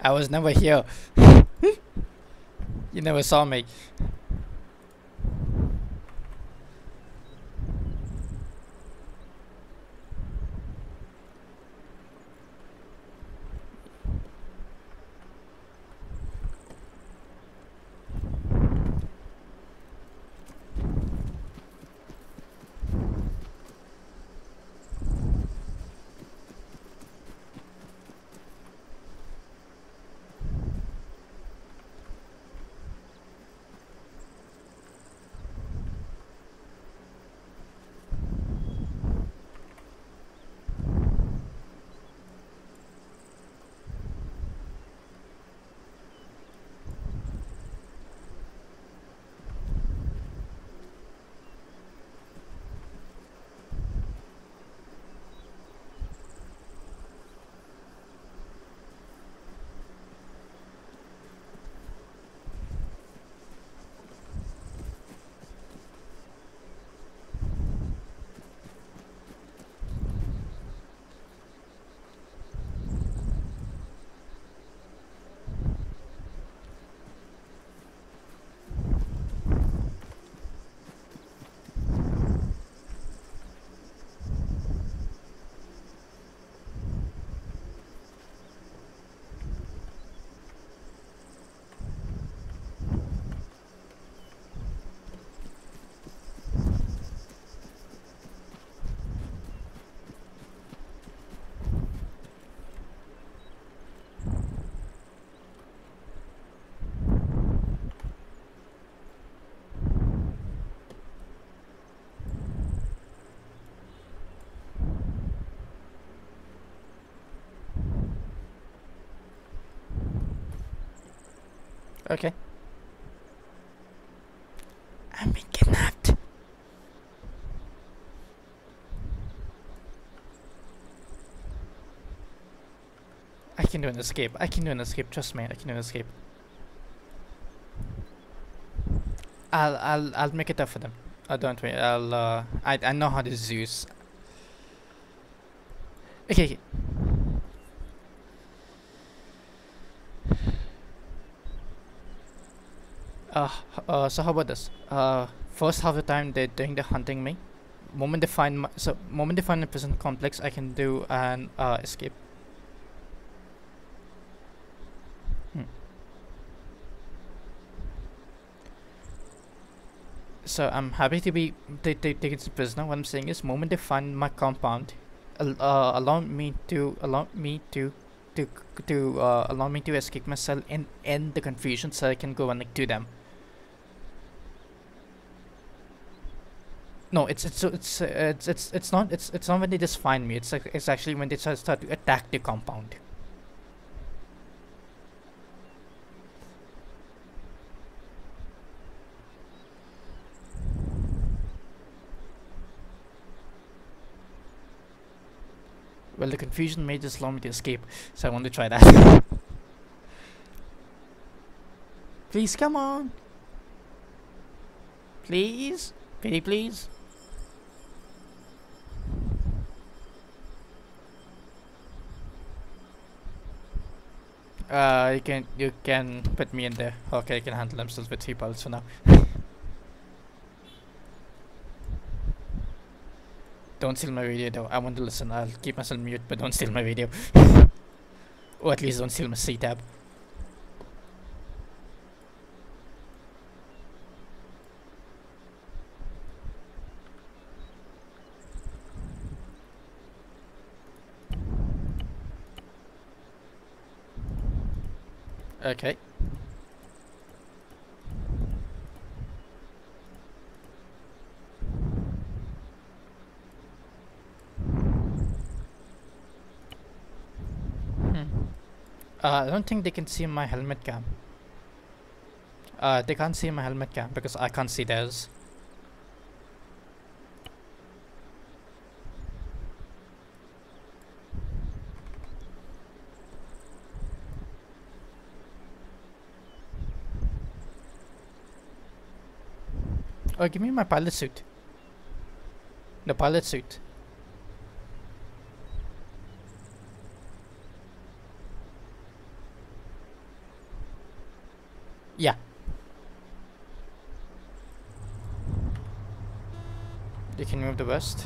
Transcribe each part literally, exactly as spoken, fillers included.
I was never here. You never saw me. Okay. I'm being kidnapped. I can do an escape. I can do an escape. Trust me, I can do an escape. I'll I'll I'll make it up for them. Oh, don't worry. I'll uh I I know how to Zeus. Okay. okay. Uh, uh, so how about this? Uh, first half the time they're doing the hunting me. Moment they find my, so moment they find the prison complex, I can do an uh escape. Hmm. So I'm happy to be they they take it to prisoner. What I'm saying is, moment they find my compound, al- uh, allow me to allow me to to to uh, allow me to escape myself and end the confusion, so I can go and like to them. No, it's it's it's uh, it's it's it's not it's it's not when they just find me. It's like it's actually when they start start to attack the compound. Well, the confusion may just allow me to escape, so I want to try that. Please come on, please, pretty please. Uh, you can you can put me in there. Okay, I can handle themselves with three pulse for now. Don't steal my video though. I want to listen. I'll keep myself mute, but don't steal my video. Or at least don't steal my C tab. Okay. Hmm. Uh, I don't think they can see my helmet cam. Uh, they can't see my helmet cam because I can't see theirs. Oh, give me my pilot suit. The pilot suit. Yeah. You can move the west.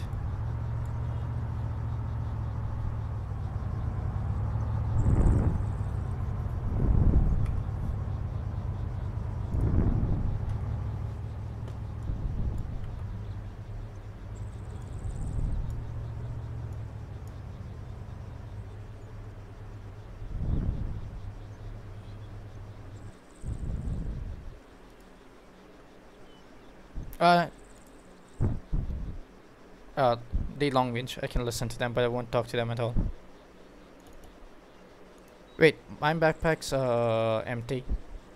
Uh, uh, the long range. I can listen to them, but I won't talk to them at all. Wait, my backpack's uh empty.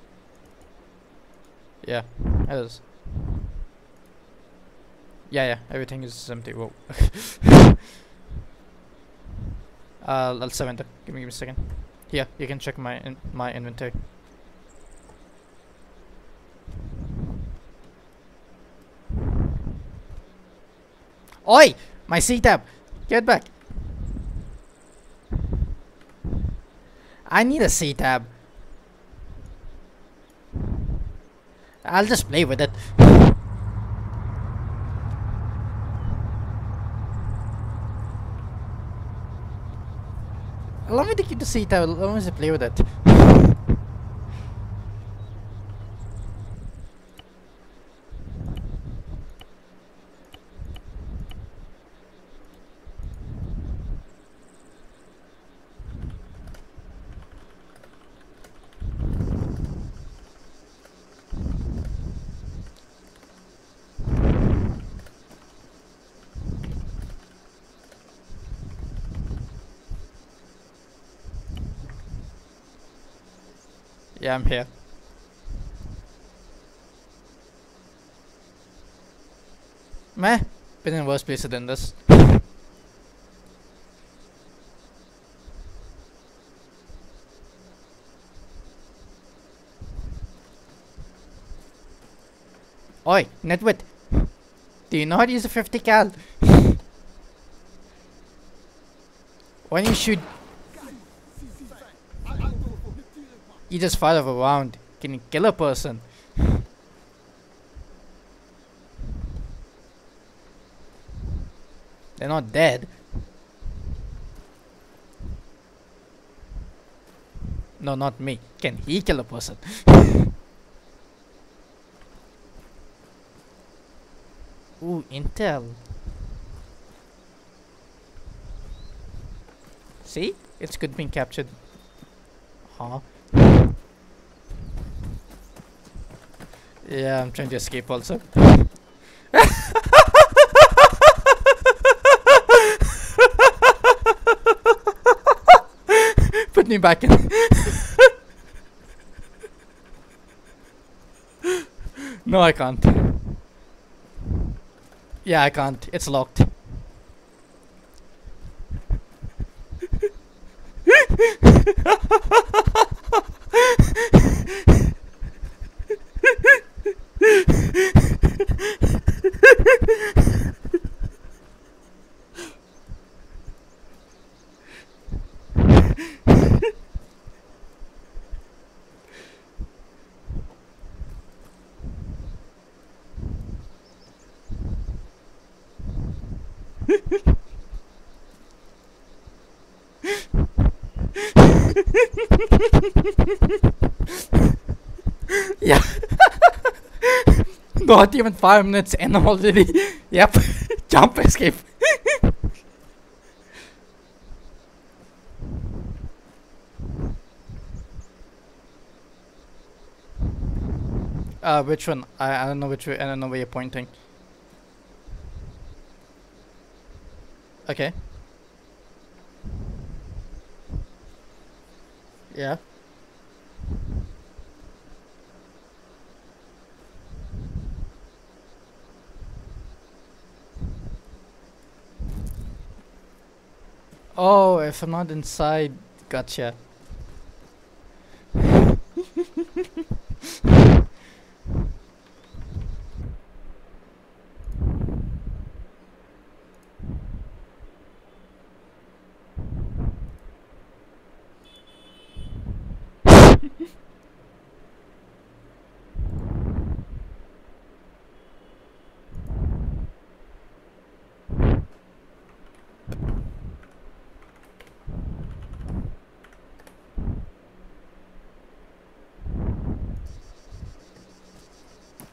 Yeah, it is. Yeah, yeah, everything is empty. Whoa. uh, I'll surrender. Give me, give me a second. Yeah, you can check my in my inventory. Oi! My C-tab! Get back! I need a C-tab. I'll just play with it. Allow me to keep the C-tab. Allow me to play with it. Yeah, I'm here. Meh. Been in worse places than this. Oi, Netwit. Do you know how to use a fifty cal? When you shoot, you just fire a round. Can you kill a person? They're not dead. No, not me. Can he kill a person? Ooh, intel. See? It's good being captured. Huh? Yeah, I'm trying to escape also. Put me back in. No, I can't. Yeah, I can't. It's locked. Yeah. Not even five minutes in already. Yep. Jump escape. Uh, which one? I, I don't know which way. I don't know where you're pointing. Okay. Yeah. Oh, if I'm not inside, gotcha.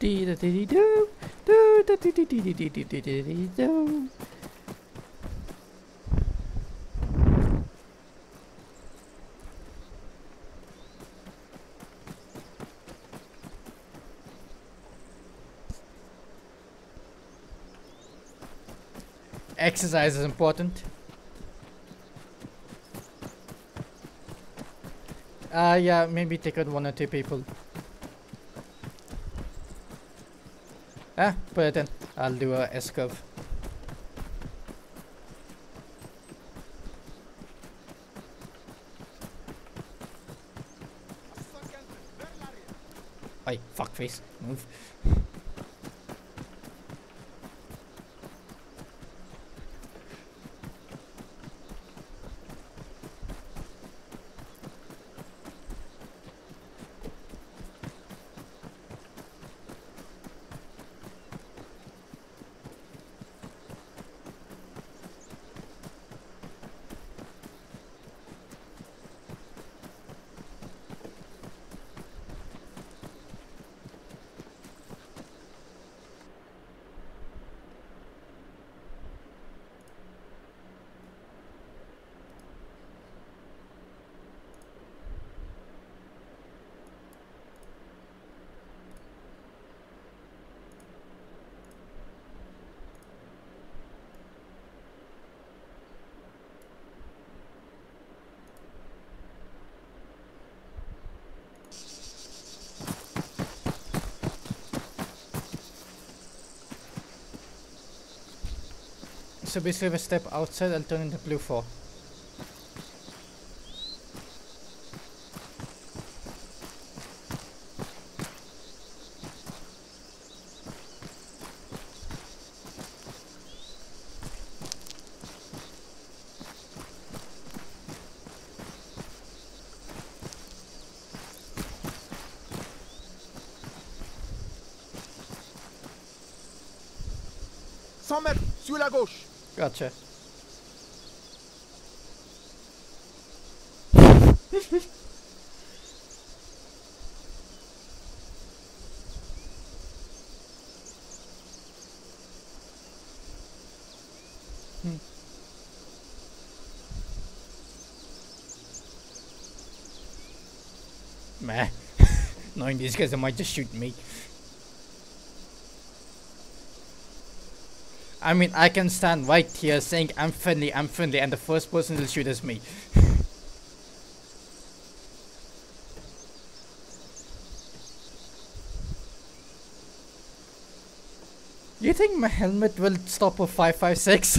Exercise is important. Uh, yeah, maybe take out one or two people. Ah, put it in. I'll do a S-curve. Oi, fuckface. Move. So basically if I step outside, I'll turn into blue four. cent mètres, sur la gauche. Gotcha. Hmm. Meh. Knowing these guys, they might just shoot me. I mean, I can stand right here saying I'm friendly, I'm friendly, and the first person to shoot is me. You think my helmet will stop a five five six?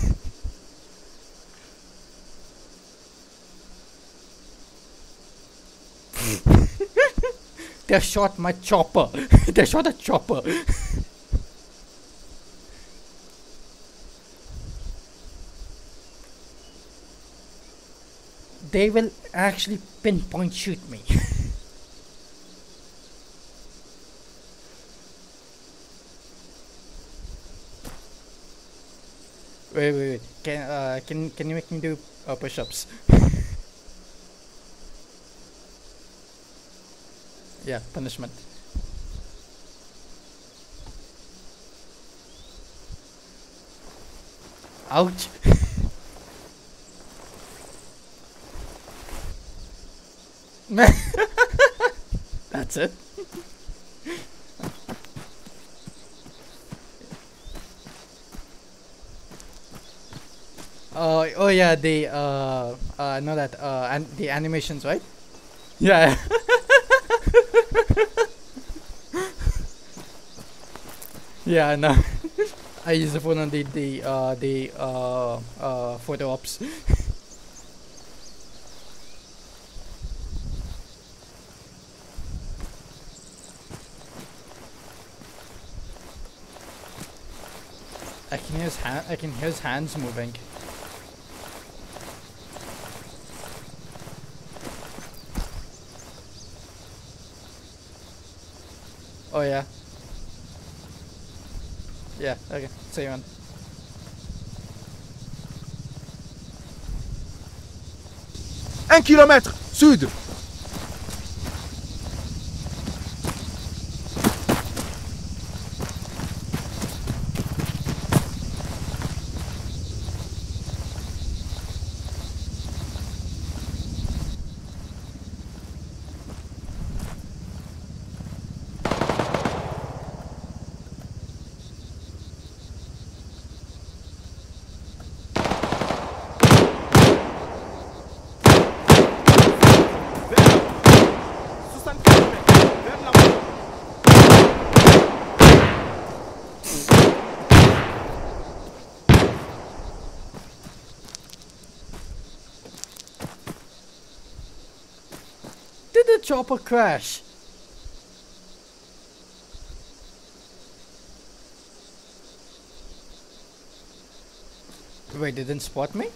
They shot my chopper. They shot a chopper. They will actually pinpoint shoot me. Wait, wait, wait. Can uh, can can you make me do uh, push-ups? Yeah, punishment. Ouch. That's it. Uh, oh yeah, the uh, uh, know that uh, and the animations, right? Yeah. Yeah, no. I use the phone on the the uh the uh uh photo ops. I can hear his hand. I can hear his hands moving. Oh yeah. Yeah. Okay. See you, man. Un kilomètre, sud. the chopper crash? Wait, they didn't spot me?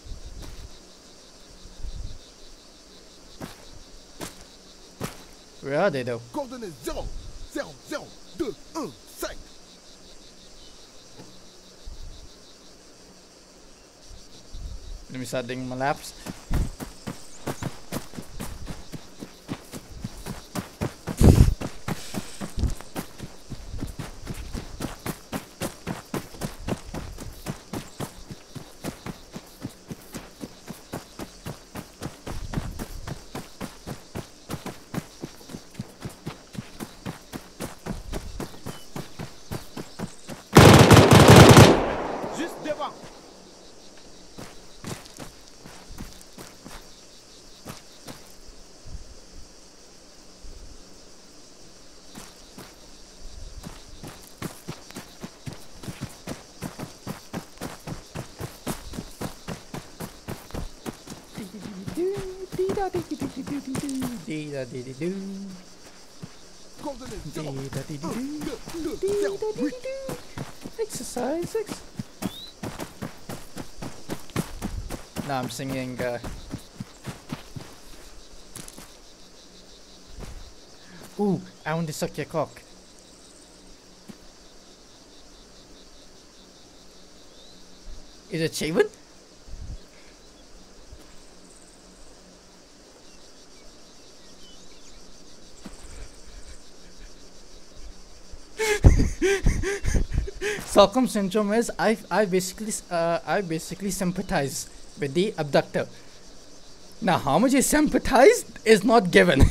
Where are they though? Coordonnées zéro, zéro, zéro, deux, un, cinq. Let me start doing my laps. Juste devant. Coordonnées zéro, un, deux, deux, zéro, huit. Exercise six. No, I'm singing. Uh, Ooh, I want to suck your cock. Is it shaven? Stockholm syndrome is I I basically uh, I basically sympathize with the abductor. Now, how much is sympathized is not given.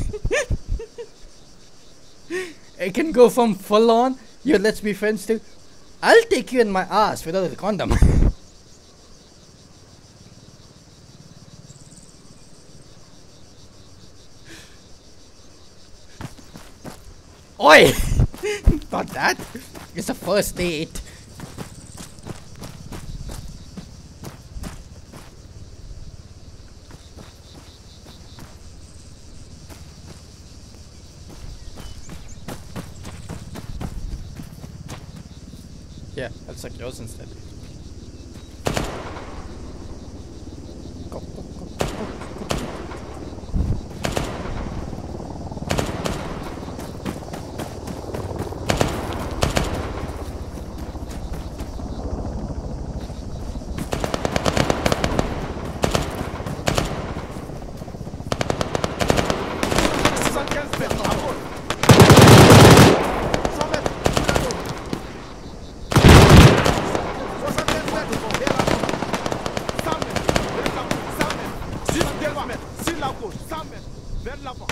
It can go from full on, yo, let's be friends, to I'll take you in my ass without a condom. Oi! Not that. It's a first date. Yeah, I'll suck yours instead. Go, go, go, go, go. soixante-quinze mètres, à gauche. cent mètres, soixante-quinze mètres, vers l'avant. cent mètres, vers l'avant, cent mètres. Juste devant, sur la gauche, cent mètres, vers l'avant.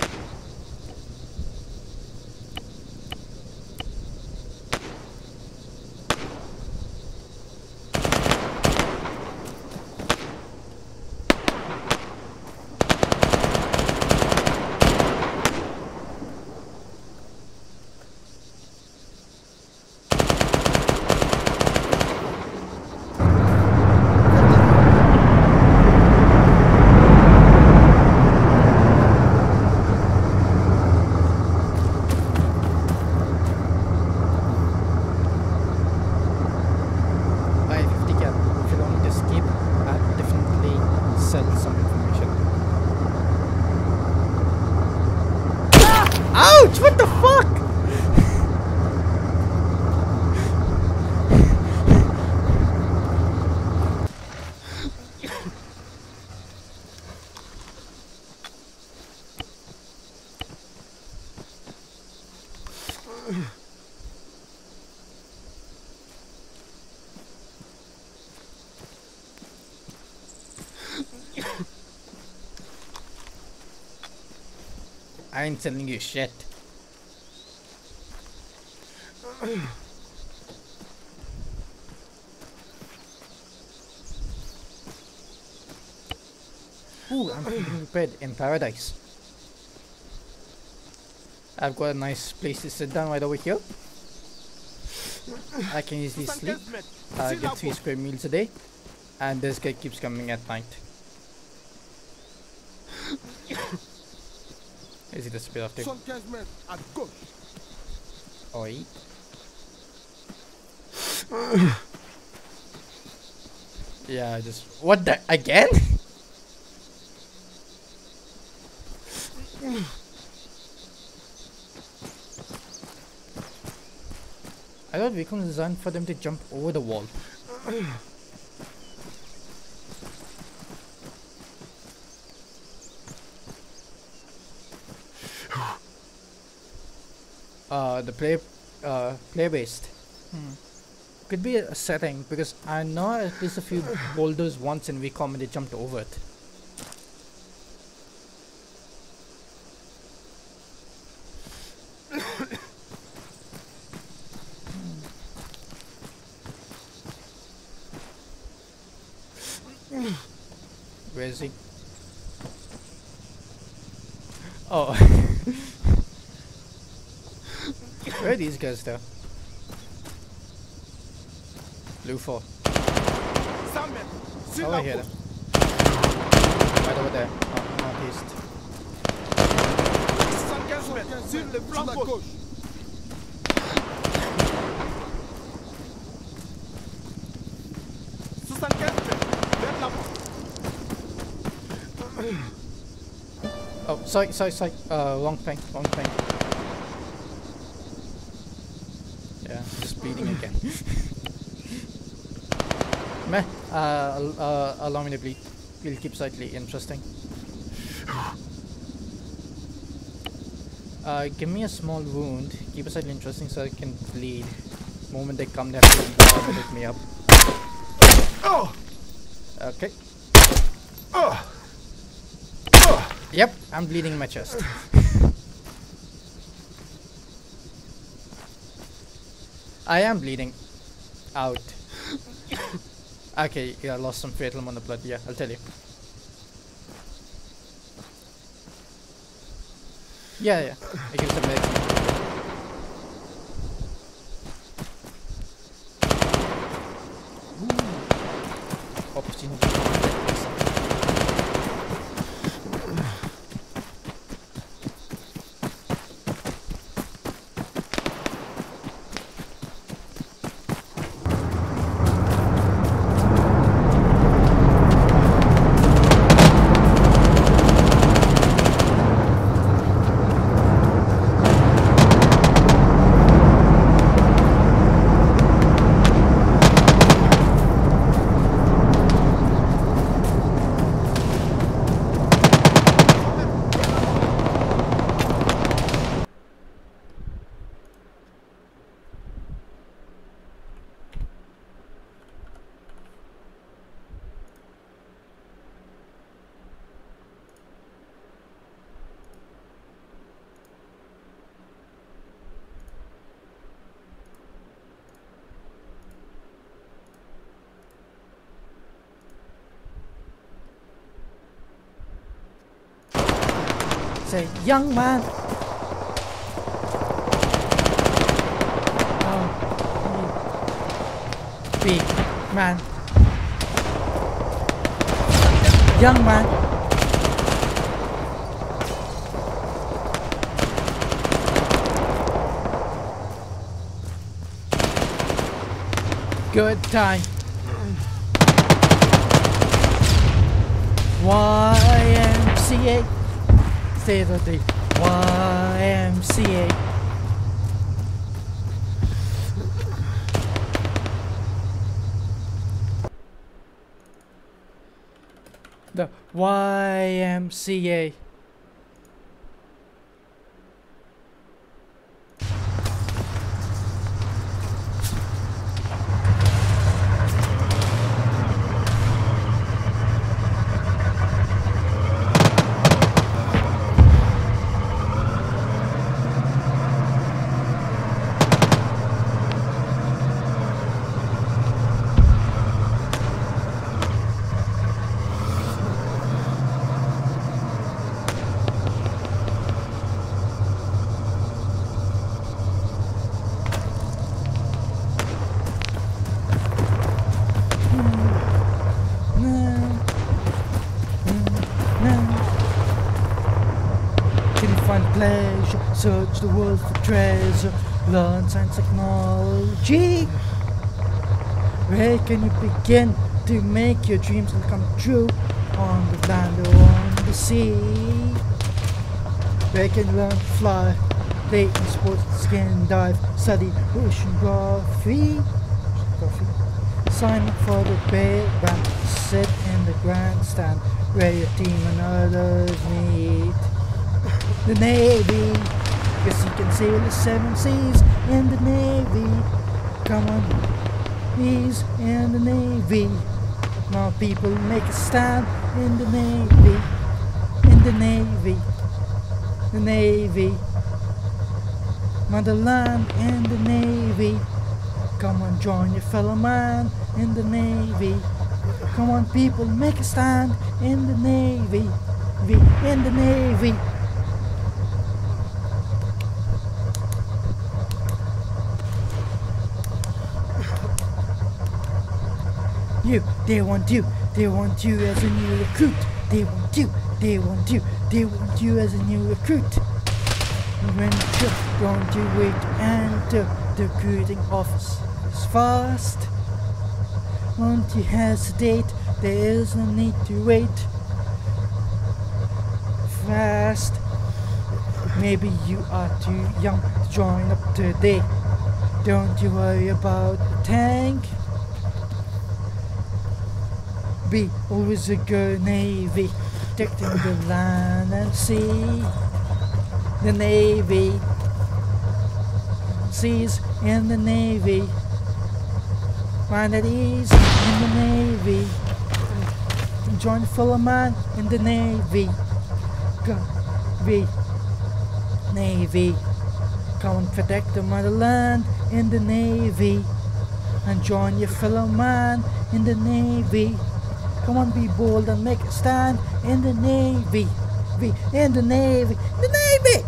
Buy fifty cap. If you want to escape, I'll definitely sell some information. Ah! Ouch! What the fuck? I ain't selling you shit. Ooh, I'm feeling prepared in paradise. I've got a nice place to sit down right over here. I can easily sleep. soixante-quinze mètres, I sur la get three gauche. square meals a day, and this guy keeps coming at night. Easy to speed off too. soixante-quinze mètres à gauche. Oi. Yeah, I just what the again? I thought Vikram was designed for them to jump over the wall. Uh, the play, uh, play based. Hmm. Could be a setting because I know at least a few boulders once in VCOM and they jumped over it. Where is he? Oh. Where are these guys though? Blue four. cent mètres. Sur Oh, la I hear gauche. them. Right over there. Oh, northeast. soixante-quinze mètres. Sur le flanc gauche. soixante-quinze mètres. Vers l'avant. Oh, sorry, sorry, sorry. Uh, wrong thing, wrong thing. Yeah, just bleeding again. Meh. Uh, al- uh, allow me to bleed. We'll keep slightly interesting. Uh, give me a small wound. Keep it slightly interesting so I can bleed. Moment they come, they have to bomb and hit me up. Oh! Okay. Oh! Yep, I'm bleeding in my chest. I am bleeding out. Okay, yeah, I lost some fatal amount of blood. Yeah, I'll tell you. Yeah, yeah. I give some medicine. Ooh. Opportunity. Say, young man. Oh, big man. Young man. Good time. Y M C A. Say the day. Y M C A. The Y M C A. pleasure, search the world for treasure, learn science technology. Where can you begin to make your dreams come true? On the land or on the sea. Where can you learn to fly, play in sports, skin dive, study oceanography. oceanography. Sign up for the Bay Band, sit in the grandstand where your team and others meet. The Navy, yes you can sail the seven seas in the Navy. Come on, please, in the Navy. Now people make a stand in the Navy, in the Navy, the Navy. Motherland in the Navy. Come on, join your fellow man in the Navy. Come on people, make a stand in the Navy, in the Navy. You, they want you, they want you as a new recruit. They want you, they want you, they want you as a new recruit. When you don't you wait to enter the recruiting office is fast. Won't you hesitate? There is no need to wait. Fast. Maybe you are too young to join up today. Don't you worry about the tank. Be always a good Navy, protecting the land and sea. The Navy, seas in the Navy, find at ease in the Navy. Join fellow man in the Navy. Go, be Navy. Come and protect the motherland in the Navy, and join your fellow man in the Navy. Come on, be bold and make a stand in the Navy. Be in the Navy. The Navy!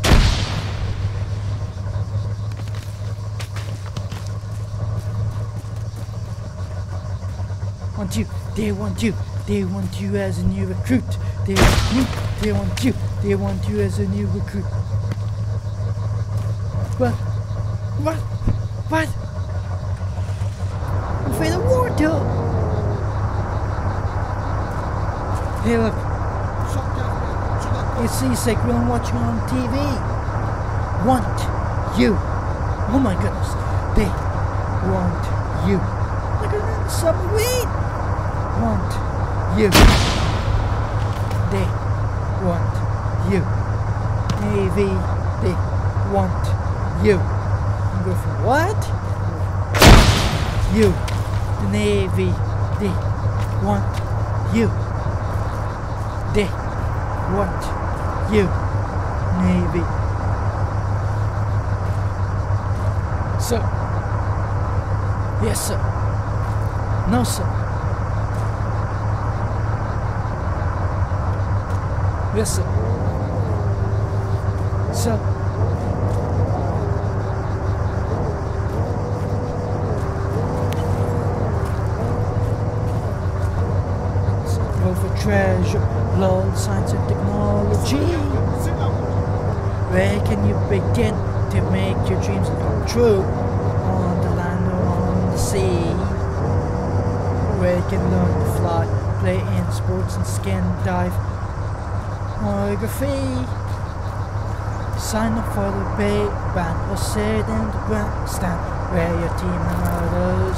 Want you, they want you, they want you as a new recruit. They want you, they want you, they want you as a new recruit. What? What? What? I'm afraid of water! Hey look, it's seasick, we're watching on T V. Want you. Oh my goodness, they want you. Look at that submarine. Want you. They want you. Navy, they want you. I'm going for what? You. The Navy, they want you. They want you, Navy. Sir. Yes, sir. No, sir. Yes, sir. Sir. For treasure, love, science and technology. Where can you begin to make your dreams come true? On the land or on the sea. Where you can learn to fly, play in sports and skin dive. Choreography. Sign up for the Bay Band or sit in the grandstand where your team and others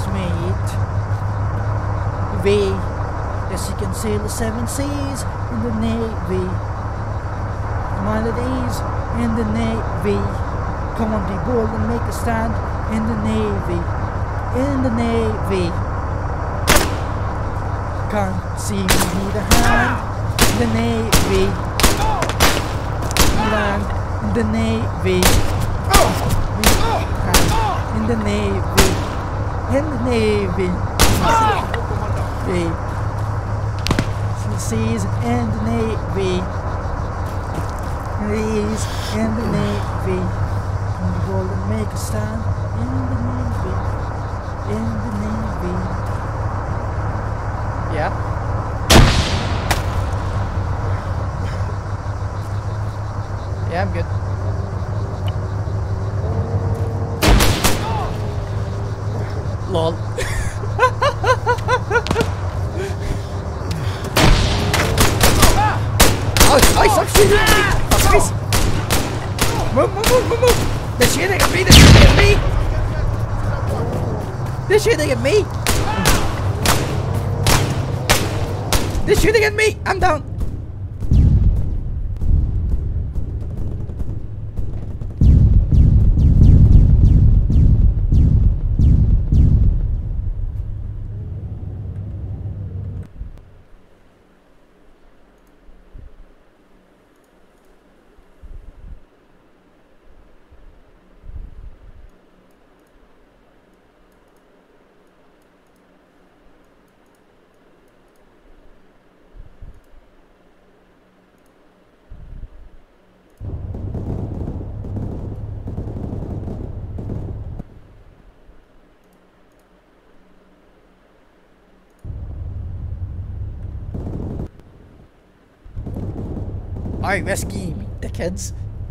meet. V. Yes, you can sail the seven seas in the Navy. Mind at ease in the Navy. Come on, be bold and make a stand in the Navy. In the Navy. Can't see me need a hand in the Navy. Land in the Navy. Hand in the Navy. In the Navy. Navy. Seas and the Navy. Seas and the Navy. And the world and make a stand in the Navy. In the Navy. Yeah. Yeah, I'm good. Lol. Oh, oh, stop shooting at me! Oh, Chris! Move, move, move, move, move! They're shooting at me! They're shooting at me! They're shooting at me! They're shooting at me! I'm down! I rescue me, dickheads.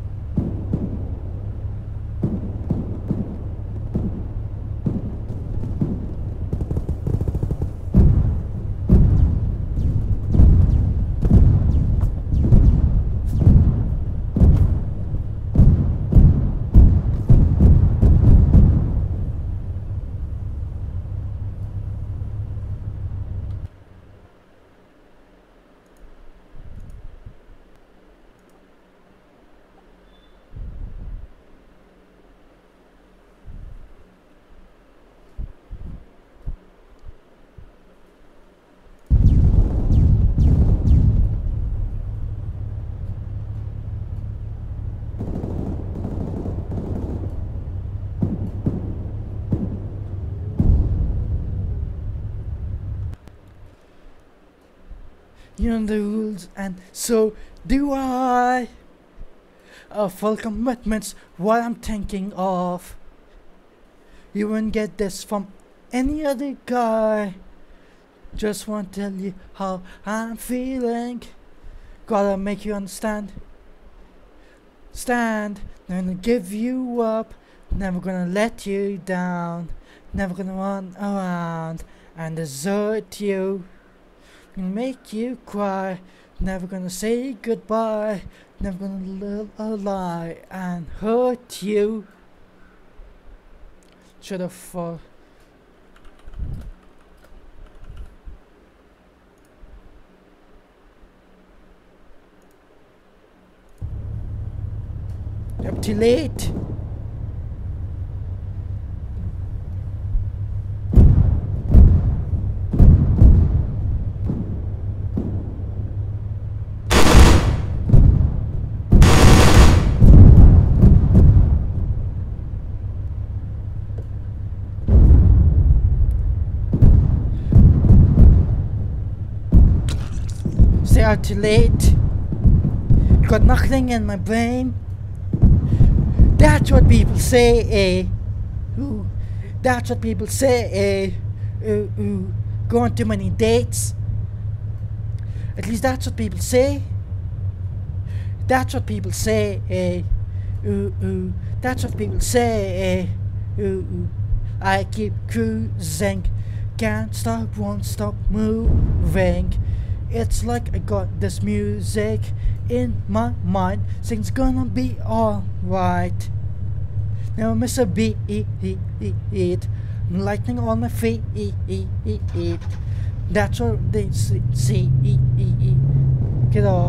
You know the rules, and so do I. Uh, full commitments, what I'm thinking of. You won't get this from any other guy. Just want to tell you how I'm feeling. Gotta make you understand. Stand, never gonna give you up. Never gonna let you down. Never gonna run around and desert you. Gonna make you cry. Never gonna say goodbye. Never gonna live a lie and hurt you. Should've fought. Up too late. Stay out too late. Got nothing in my brain. That's what people say, eh? Ooh, that's what people say, eh? Ooh, ooh, go on too many dates. At least that's what people say. That's what people say, eh? Ooh, ooh, that's what people say, eh? Ooh, ooh, I keep cruising, can't stop, won't stop moving. It's like I got this music in my mind, things gonna be alright. Now miss a beat, lightning on my feet. That's what they see. Get off.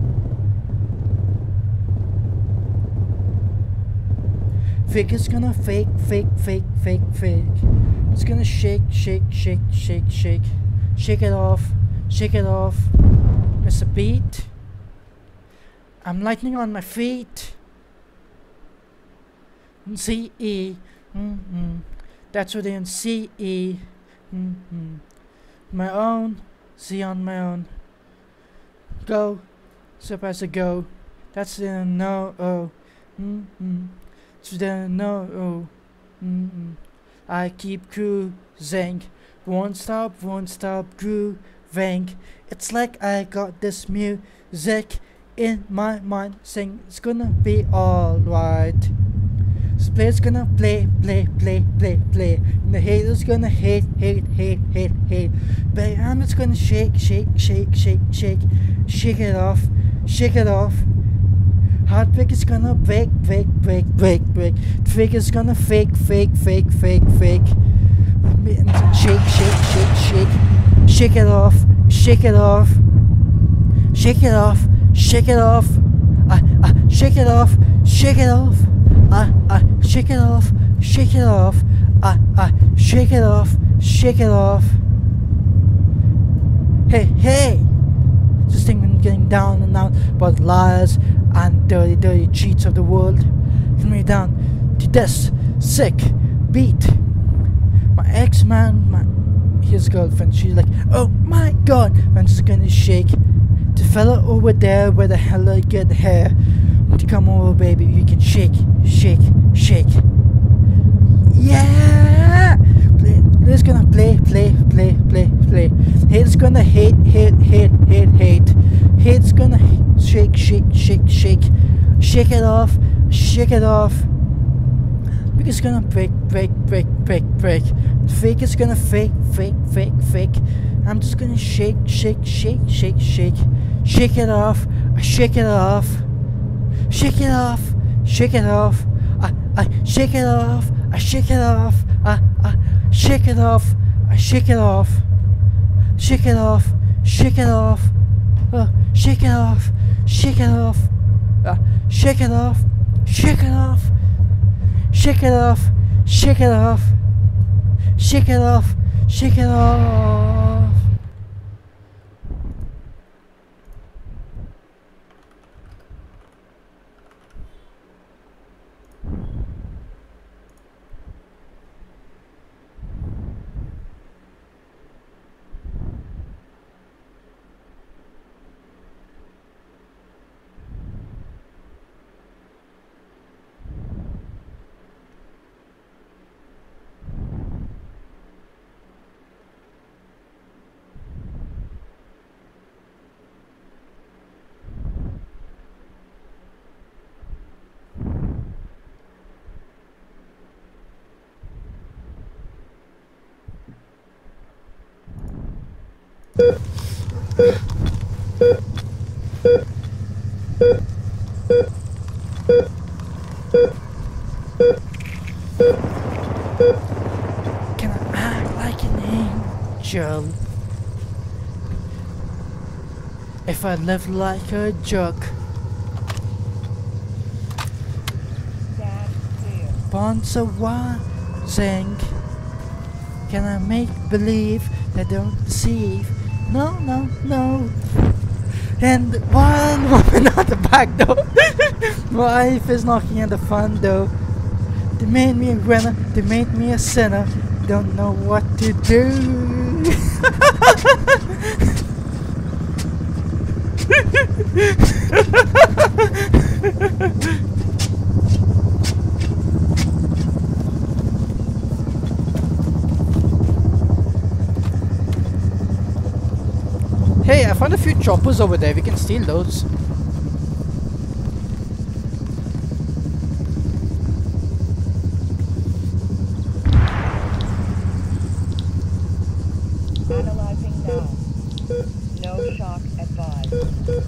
Fake is gonna fake, fake, fake, fake, fake. It's gonna shake, shake, shake, shake, shake. Shake it off. Shake it off. Miss a beat. I'm lightning on my feet. C E. Mm-hmm. That's what in C E. Mm-hmm. My own. C on my own. Go. Supposed to go. That's the no. Oh. Mm-hmm. So the no. Oh. Mm-hmm. I keep cruising. Won't stop. Won't stop. Grooving. It's like I got this music in my mind saying it's gonna be alright. This player's gonna play, play, play, play, play. And the haters gonna hate, hate, hate, hate, hate. But I'm just gonna shake, shake, shake, shake, shake. Shake it off, shake it off. Heartbreak is gonna break, break, break, break, break. Fake is gonna fake, fake, fake, fake, fake. Shake, shake, shake, shake. Shake it off, shake it off. Shake it off, shake it off. Ah, ah, shake it off, shake it off. Ah, ah, shake it off, shake it off. Ah, ah, shake it off, shake it off. Hey, hey! Just thinking, getting down and out about liars and dirty, dirty cheats of the world. Getting me down to this sick beat. My ex-man, my his girlfriend, she's like, oh my god, I'm just gonna shake. The fella over there where the hell I get hair. To come over, baby, you can shake, shake, shake. Yeah! Play, it's gonna play, play, play, play, play. Hate's gonna hate, hate, hate, hate, hate. Hate's gonna h- shake, shake, shake, shake. Shake it off, shake it off. Because it's gonna break, break, break, break, break. Fake is gonna fake, fake, fake, fake. I'm just gonna shake, shake, shake, shake, shake. Shake it off, I shake it off. Shake it off, shake it off. I, I shake it off, I shake it off. I, I shake it off, I shake it off. Shake it off, shake it off. Uh, shake it off, shake it off. Uh, shake it off, shake it off. Shake it off, shake it off. Shake it off, shake it off. Can I act like an angel if I live like a joke? Bonds are rising. Can I make believe that I don't deceive? No, no, no. And one woman at the back door. My wife is knocking at the front door. They made me a winner, they made me a sinner. Don't know what to do. Hey, I found a few choppers over there. We can steal those. Analyzing now. No shock advised.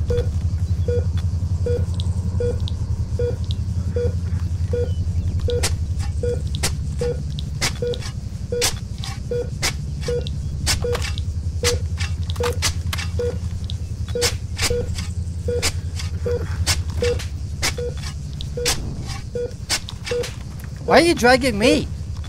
Why are you dragging me?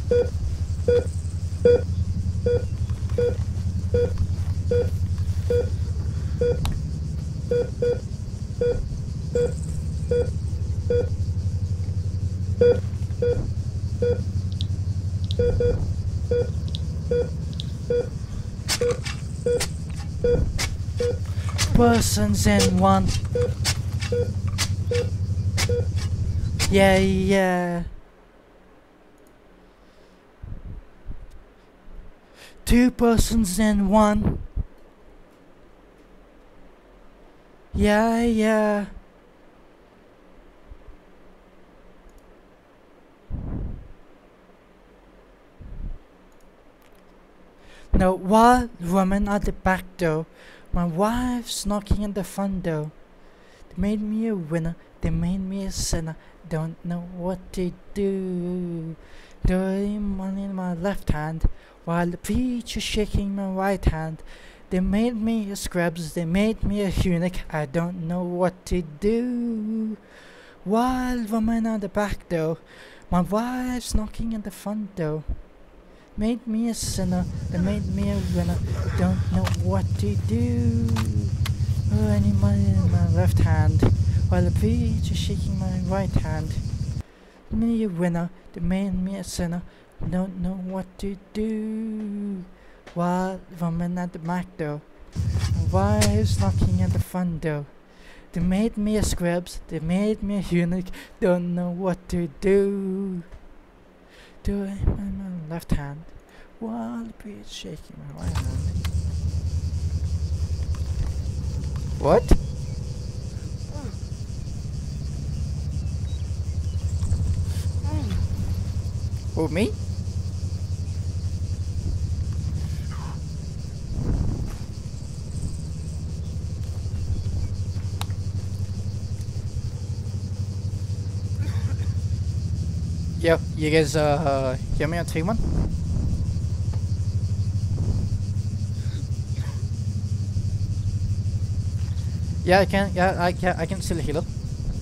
Persons in one. Yeah, yeah. Two persons in one. Yeah, yeah. No, what woman at the back door? My wife's knocking at the front door. They made me a winner, they made me a sinner. Don't know what to do. Dirty money in my left hand, while the preacher's shaking my right hand. They made me a scrubs, they made me a eunuch. I don't know what to do. Wild woman at the back door, my wife's knocking at the front door. Made me a sinner, they made me a winner. Don't know what to do. Oh, any money in my left hand, while the preacher's shaking my right hand. Me a winner, they made me a sinner. Don't know what to do. Wild woman at the back door, my wife's knocking at the front door. They made me a scrubs, they made me a eunuch. Don't know what to do. Do it with my left hand, while the preacher's shaking my right hand. What? Who, me? Yo, you guys uh hear me on three one? Yeah, I can. Yeah, I can. I can still heal up.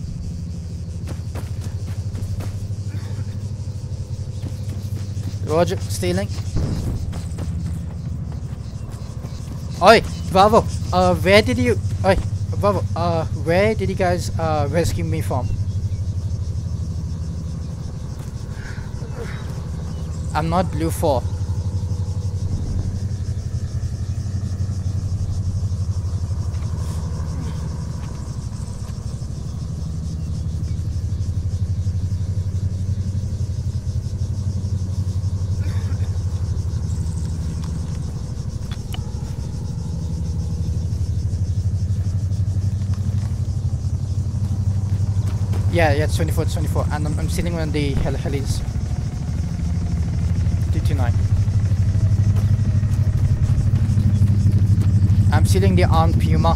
Roger, stealing. Oi, Bravo. Uh, where did you? Oi, Bravo. Uh, where did you guys uh rescue me from? I'm not blue four. Yeah, yeah, it's twenty-four, it's twenty-four, and I'm, I'm sitting on the hel helis. two two nine. I'm stealing the armed Puma.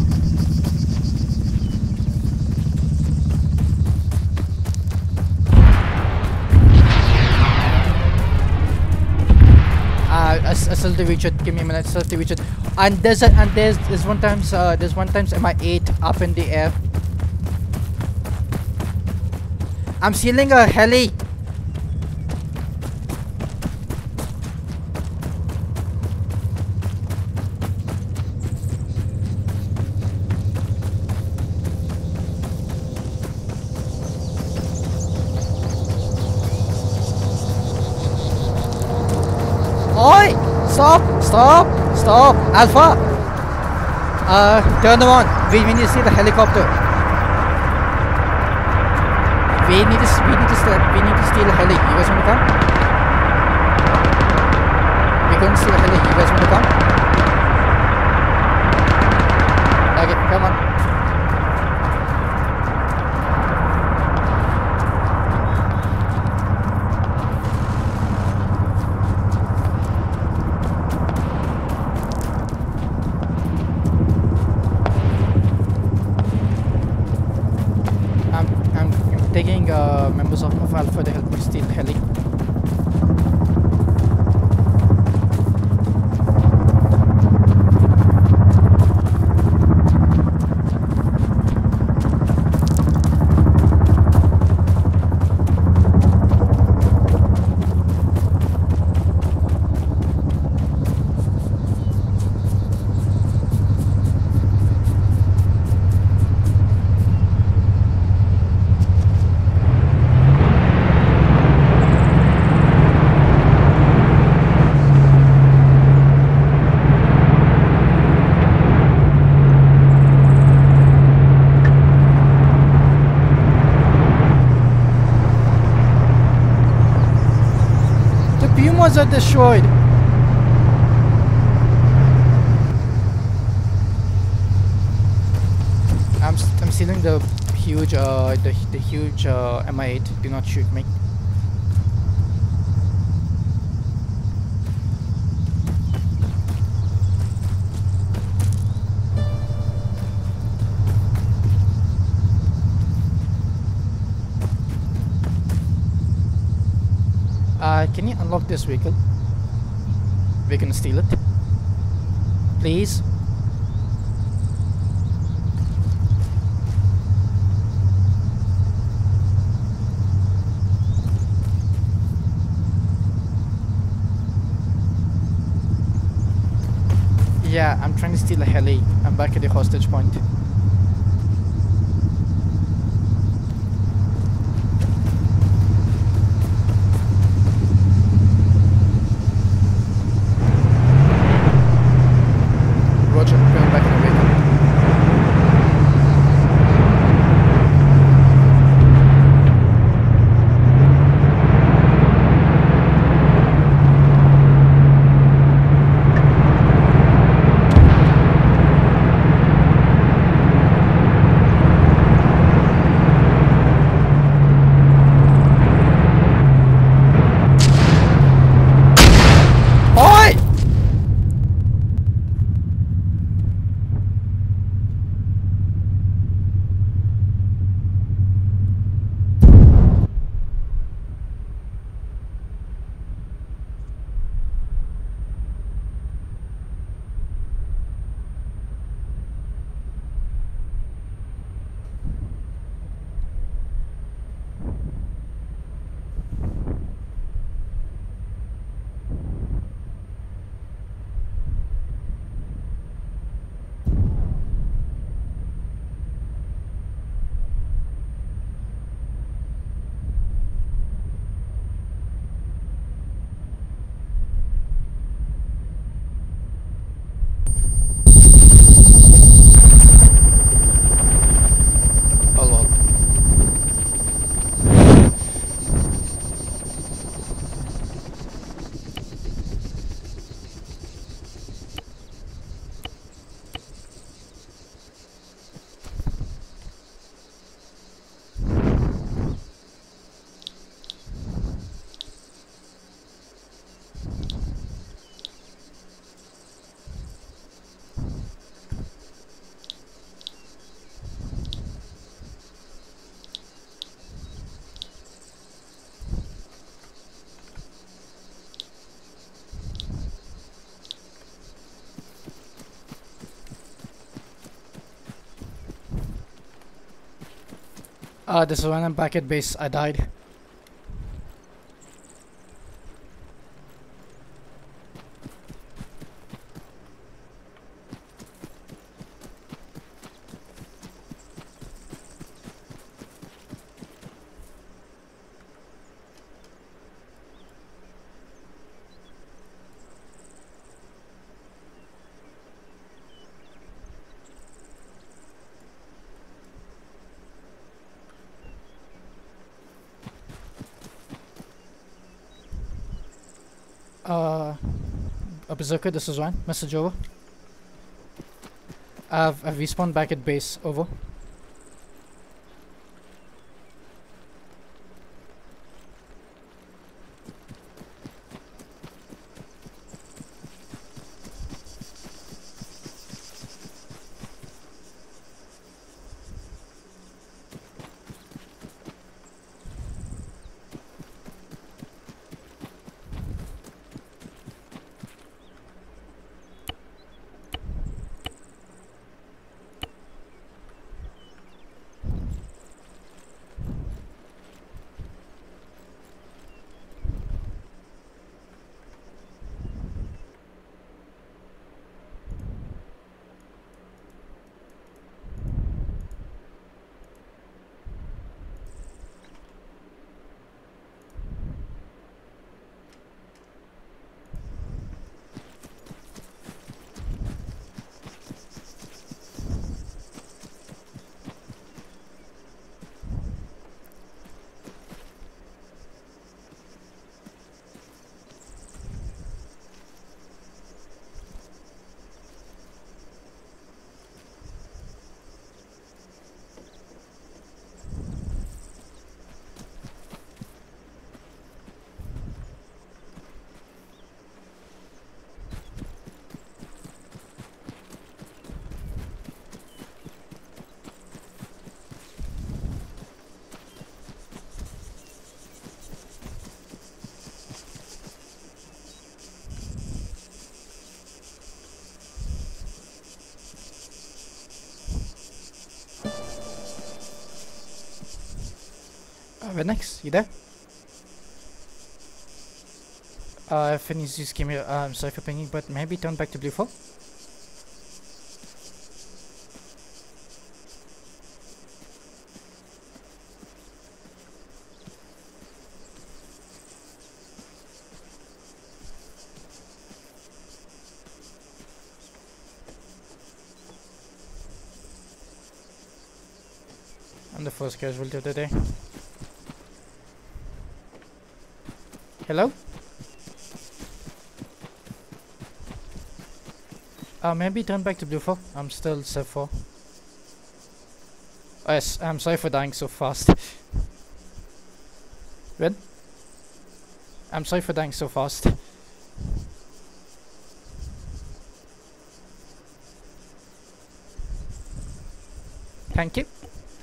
Uh, I, I still to reach it. Give me a minute. I still to reach it. And there's a, and there's there's one times uh there's one times M I eight up in the air. I'm stealing a heli. Oi! Stop! Stop! Stop! Alpha! Uh, turn them on. We, we need to see the helicopter. We need to, we need to, st we need to steal a heli. You guys wanna come? We're going to steal a heli. You guys wanna come? Okay, come on. Taking uh, members of, of Alpha to help me steal heli. Pumas are destroyed. I'm behind the huge, uh, the the huge uh, M I eight. Do not shoot me. Uh, can you unlock this vehicle? We're gonna steal it. Please. Yeah, I'm trying to steal a heli. I'm back at the hostage point. Roger, going back in the vehicle. Oi! Oh lol. Uh, this is when I'm back at base. I died. Uh, a Berserker, this is one. Message over. I've, I've respawned back at base. Over. Red Next, you there? Uh, Phineas just came here. Uh, I'm sorry for pinging, but maybe turn back to blue four. I'm the first casualty of the day. Hello? Uh, maybe turn back to blue four. I'm still sub four. Oh, yes, I'm sorry for dying so fast. Red? I'm sorry for dying so fast. Thank you.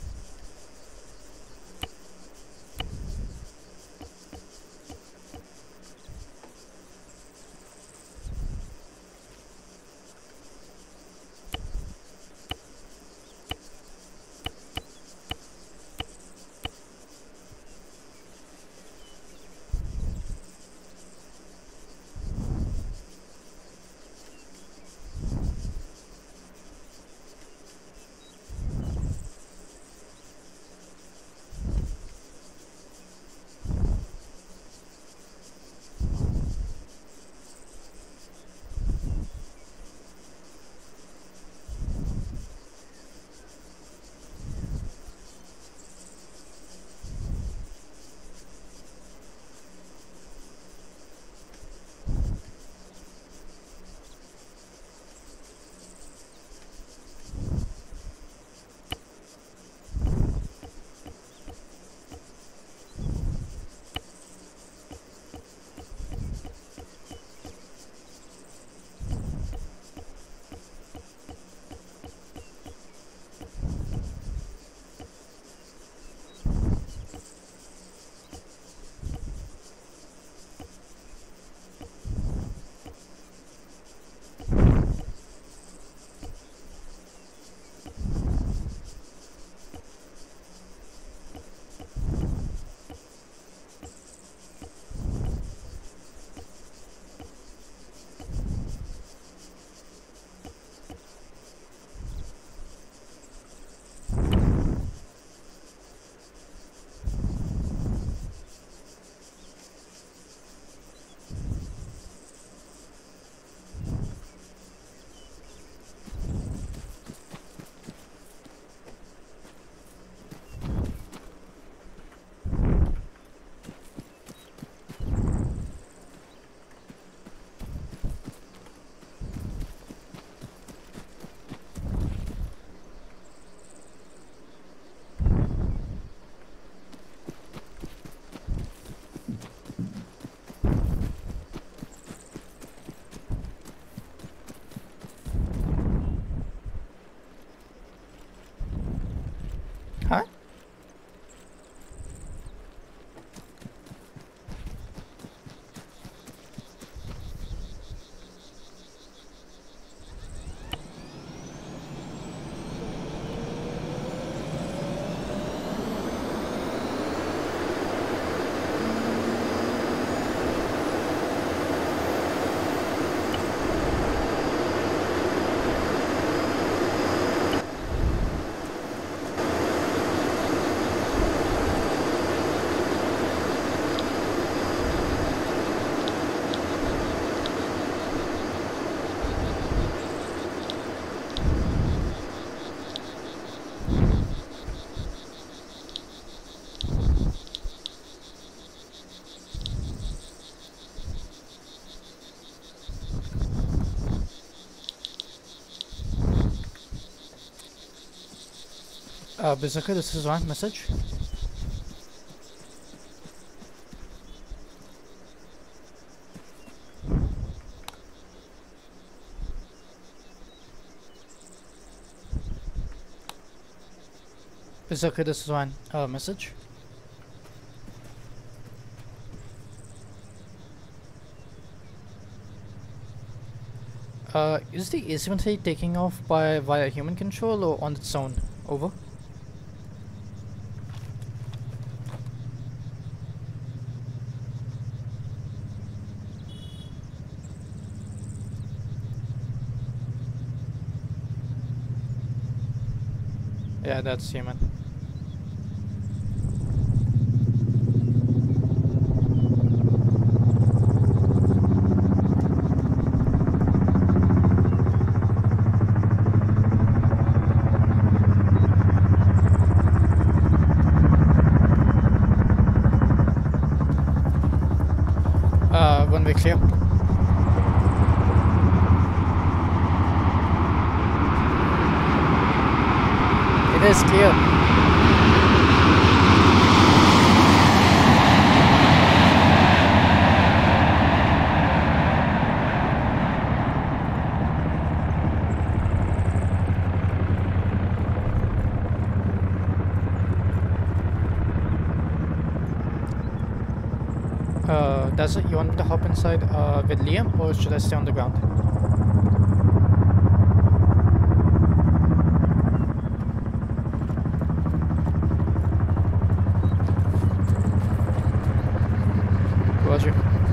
Huh? Uh, Berserker, this is one message. Berserker, this is one uh, message. Uh, is the A C one thirty taking off by via human control or on its own? Over. Yeah, that's human. Uh, one way clear. It is clear. Uh, does it? You want me to hop inside uh, with Liam, or should I stay on the ground? Roger.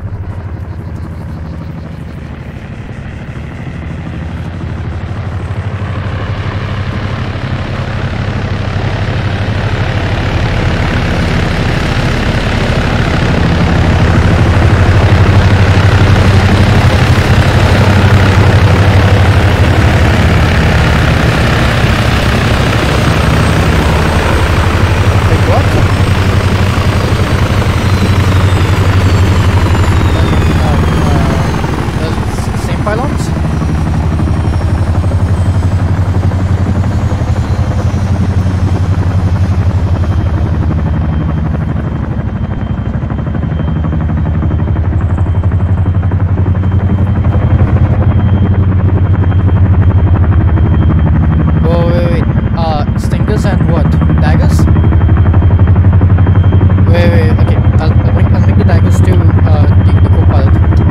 Like what? Uh, uh, same pylons? Oh wait, wait. Uh, stingers and what? Daggers? Wait, wait. Okay, I'll, I'll make I'll make the daggers to uh the, the co-pilot.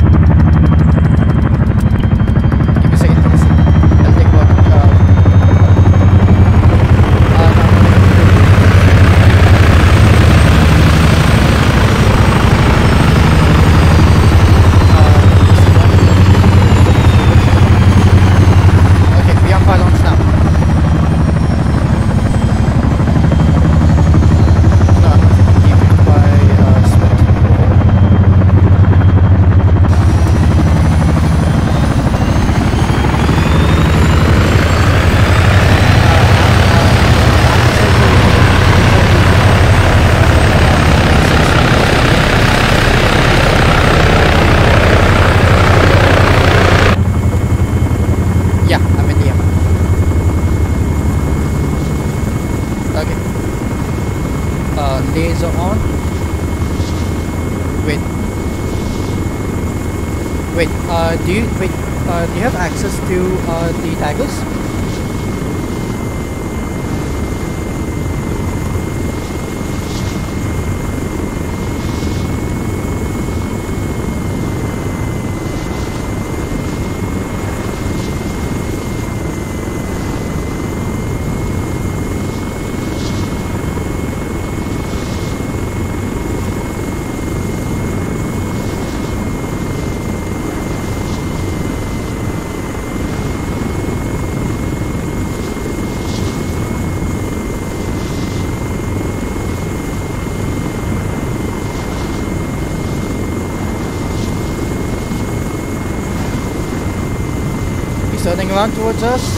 Give me a second. Give me a second. I'll take what? Uh, uh, no. Okay, we are pylons now. No, I'm not keep it by uh, split. Yeah, I'm in the air. Okay. Uh, laser on. Wait. Wait. Uh, do you wait? Uh, do you have access to uh the daggers? He's turning around towards us.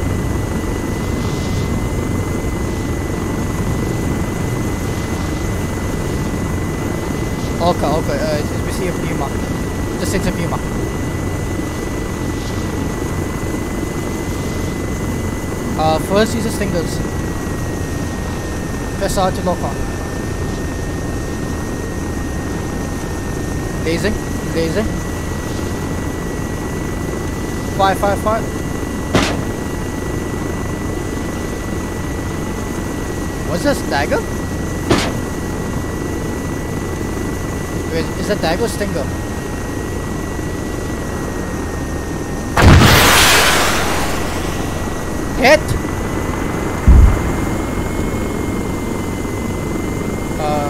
Okay, okay. Uh, we see a Puma. Just it's a Puma. Uh, first use the stingers. Press R to lock on. Lasing, lasing. Fire, fire, fire. What's this, dagger? Wait, is that dagger or stinger? Hit! Uh,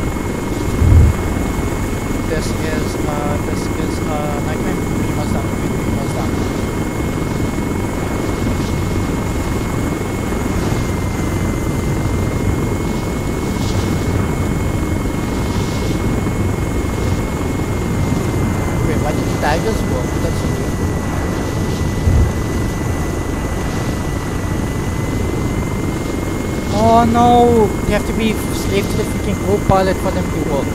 this is, uh, this is, uh, Nightmare. Puma's down, Puma's down. Oh no! They have to be slave to the freaking co-pilot for them to work.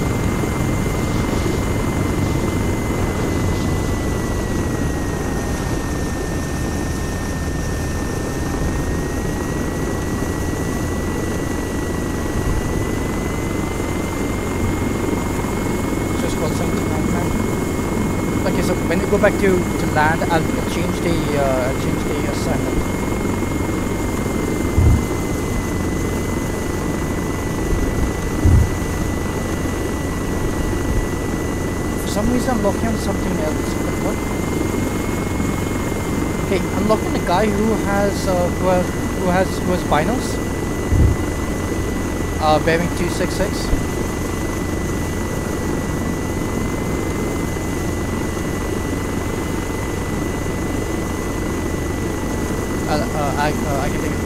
Just call seventy-nine man. Okay, so when you go back to, to land, I'll change the uh, I'll change the assignment. For some reason I'm looking on something else. But what? Okay, I'm looking at a guy who has uh, who has who has who has binos. Uh, bearing two six six. Uh, uh, I uh, I can take it.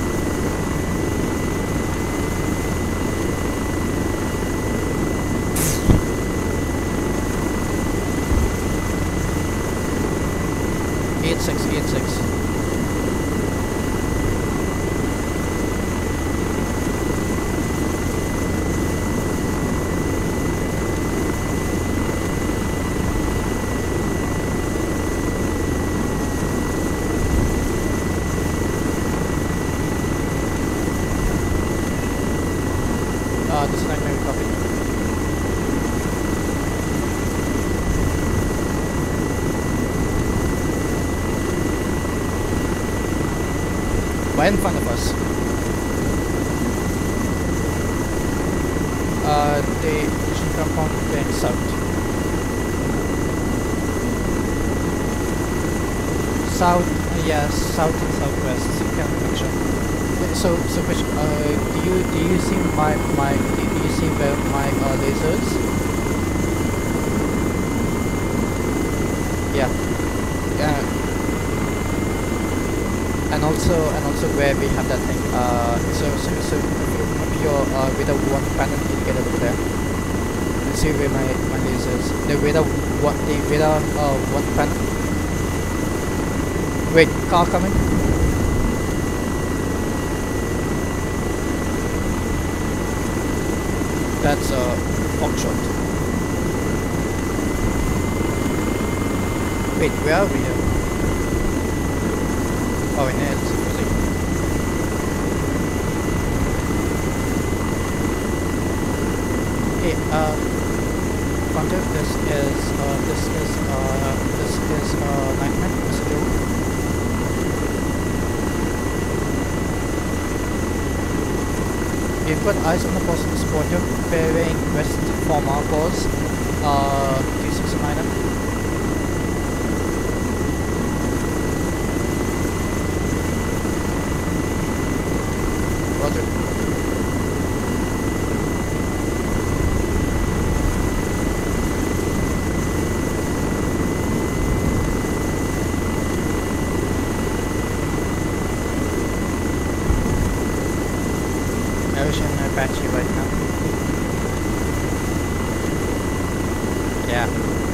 Eight six eight six. Uh, this is not maybe copy. Right in front of us. Uh, the mission compound being south. South, uh, yes, south and southwest. So you can picture. Uh, So, so which, uh, do you do you see my my do do you see where my uh, lasers? Yeah, yeah. And also, and also where we have that thing. Uh, so, so, so if you're uh, with a one panel indicator over there, you see where my my lasers. The with a what the with a uh, one panel. Wait, car coming. That's a uh, Foxtrot. Wait, where are we here? Oh, in there, it's fuzzy. Okay, uh, Hunter, this is, uh, this is, uh, this is, uh, Nightman, Mister Joe. We've got eyes on the possible spotter bearing west from our course, uh, two six nine. Roger. Ocean Apache right now. Yeah.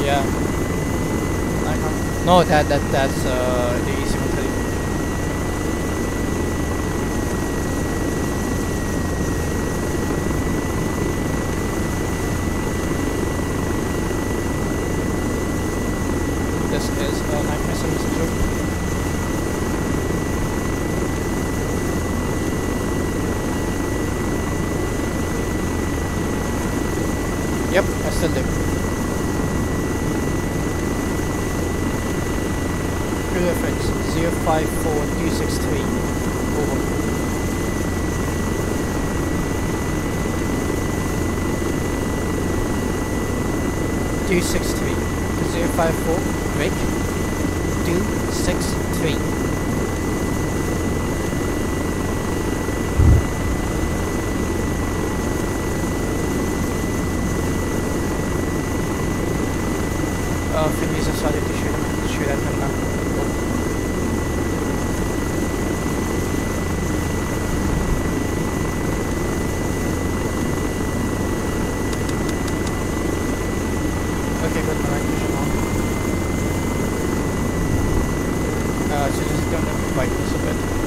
Yeah. I can't. No, that that that's uh the easy one thirty. This is a nightmare messenger. Yep, I still do. Crew reference zero five four two six three. Over. two six three. zero five four. Rick. two six three. Uh, Finley's decided to shoot him, shoot at him now. Okay, good, my night vision on. Uh, so just don't have to fight this a bit.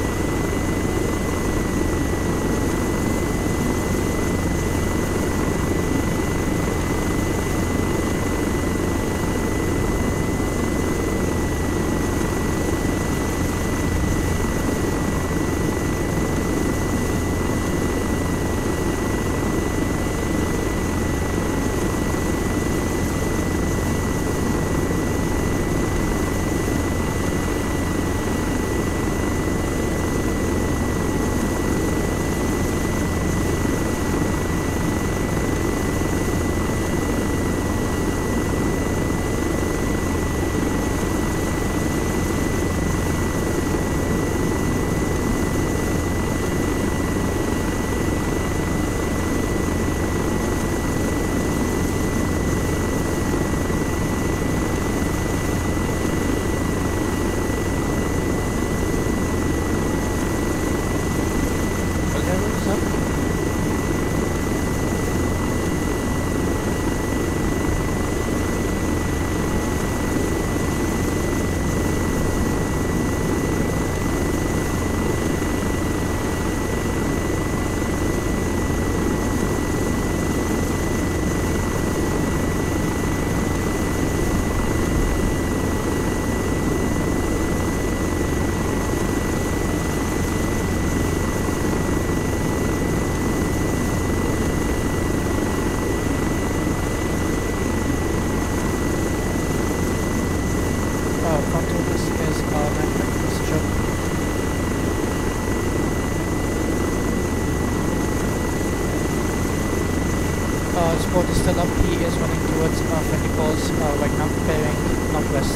Uh, Sport is still up. He is running towards uh, friendly calls uh, right now, bearing northwest.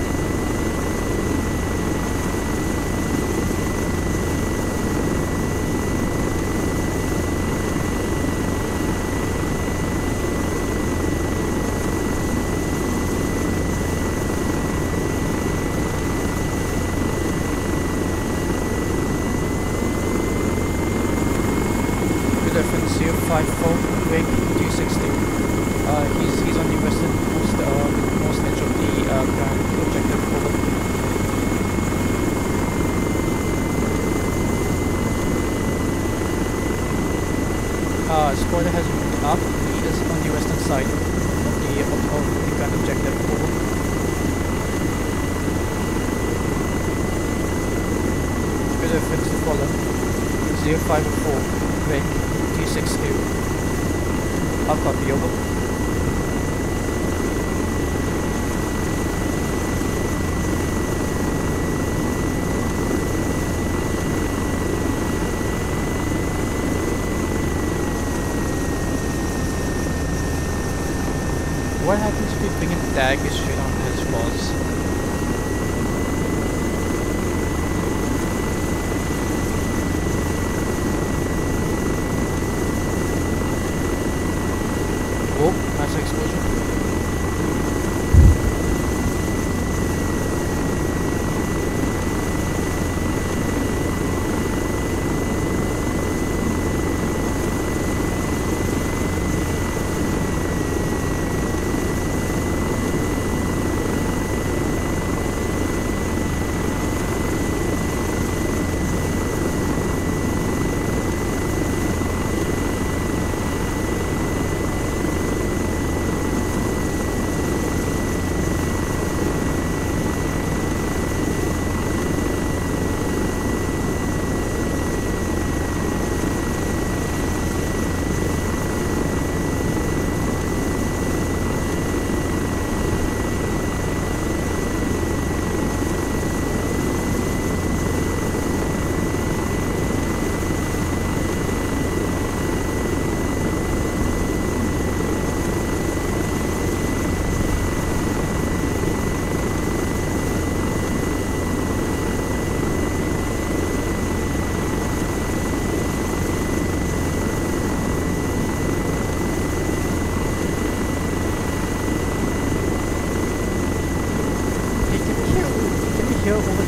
Good reference zero five four, Wig two sixty. Uh, he's, he's on the westernmost uh, most edge of the uh, ground objective. Over. Uh, Spoiler has moved up. He is on the western side of the, of, of the ground objective. Over. Good reference to follow. zero five four, Wig two six two. I'll copy. Over. What happens if we bring a tag straight on his balls? Oh, massive explosion.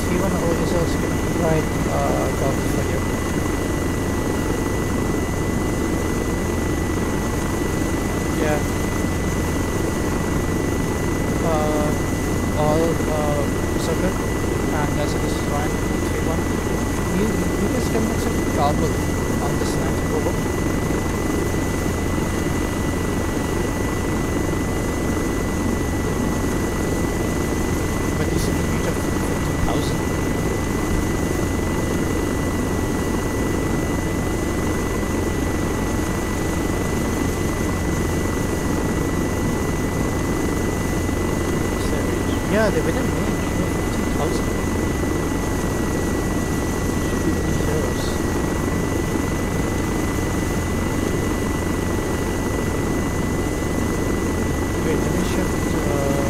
T one O is also gonna provide uh, goggles for you. Yeah. Uh, all uh, so good. And as it is Ryan three one. You you guys can make some garble on this night. Over. But you see the reach of fifteen thousand. Yeah, they're within range. fifteen thousand. Should be pretty close. Wait, let me shift. Uh,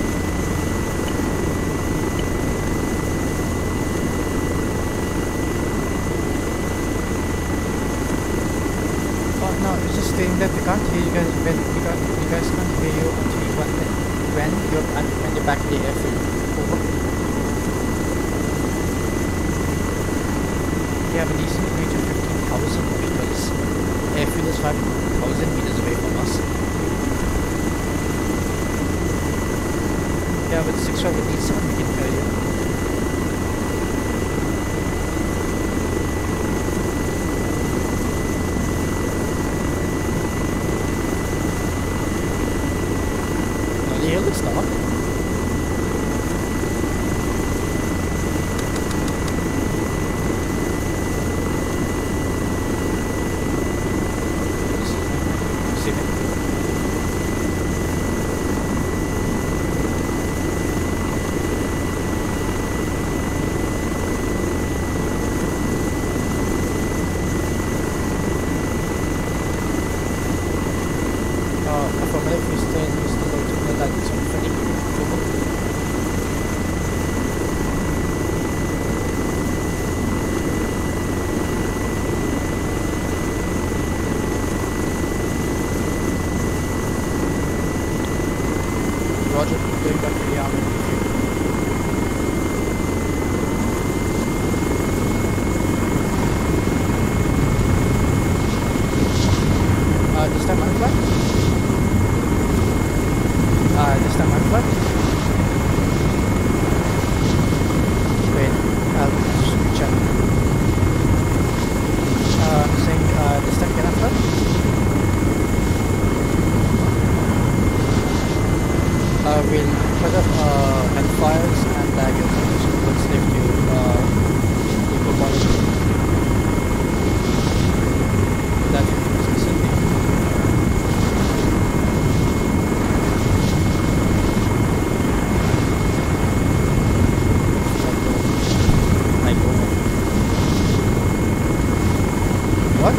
oh no, it's just saying that we can't hear you guys when we can't, you guys can't hear you until you want it. When you're un when you're back in the airfield. Over. You have a decent range of fifteen thousand because airfield is five thousand meters away from us. Yeah, with six five eight seven we can hear you. Yeah, looks not. See me? Uh, affirmative, we still, we still going to know that it's on twenty. Over. Roger, going back to the army. Uh, this time I'm flight. Uh, this time I'm flight. Wait, I'll just check. Uh, I'm saying, uh, this time can I fly? Uh, we'll put up, uh, hellfires and daggers and swords if you, uh, equal policy. That is specific. What?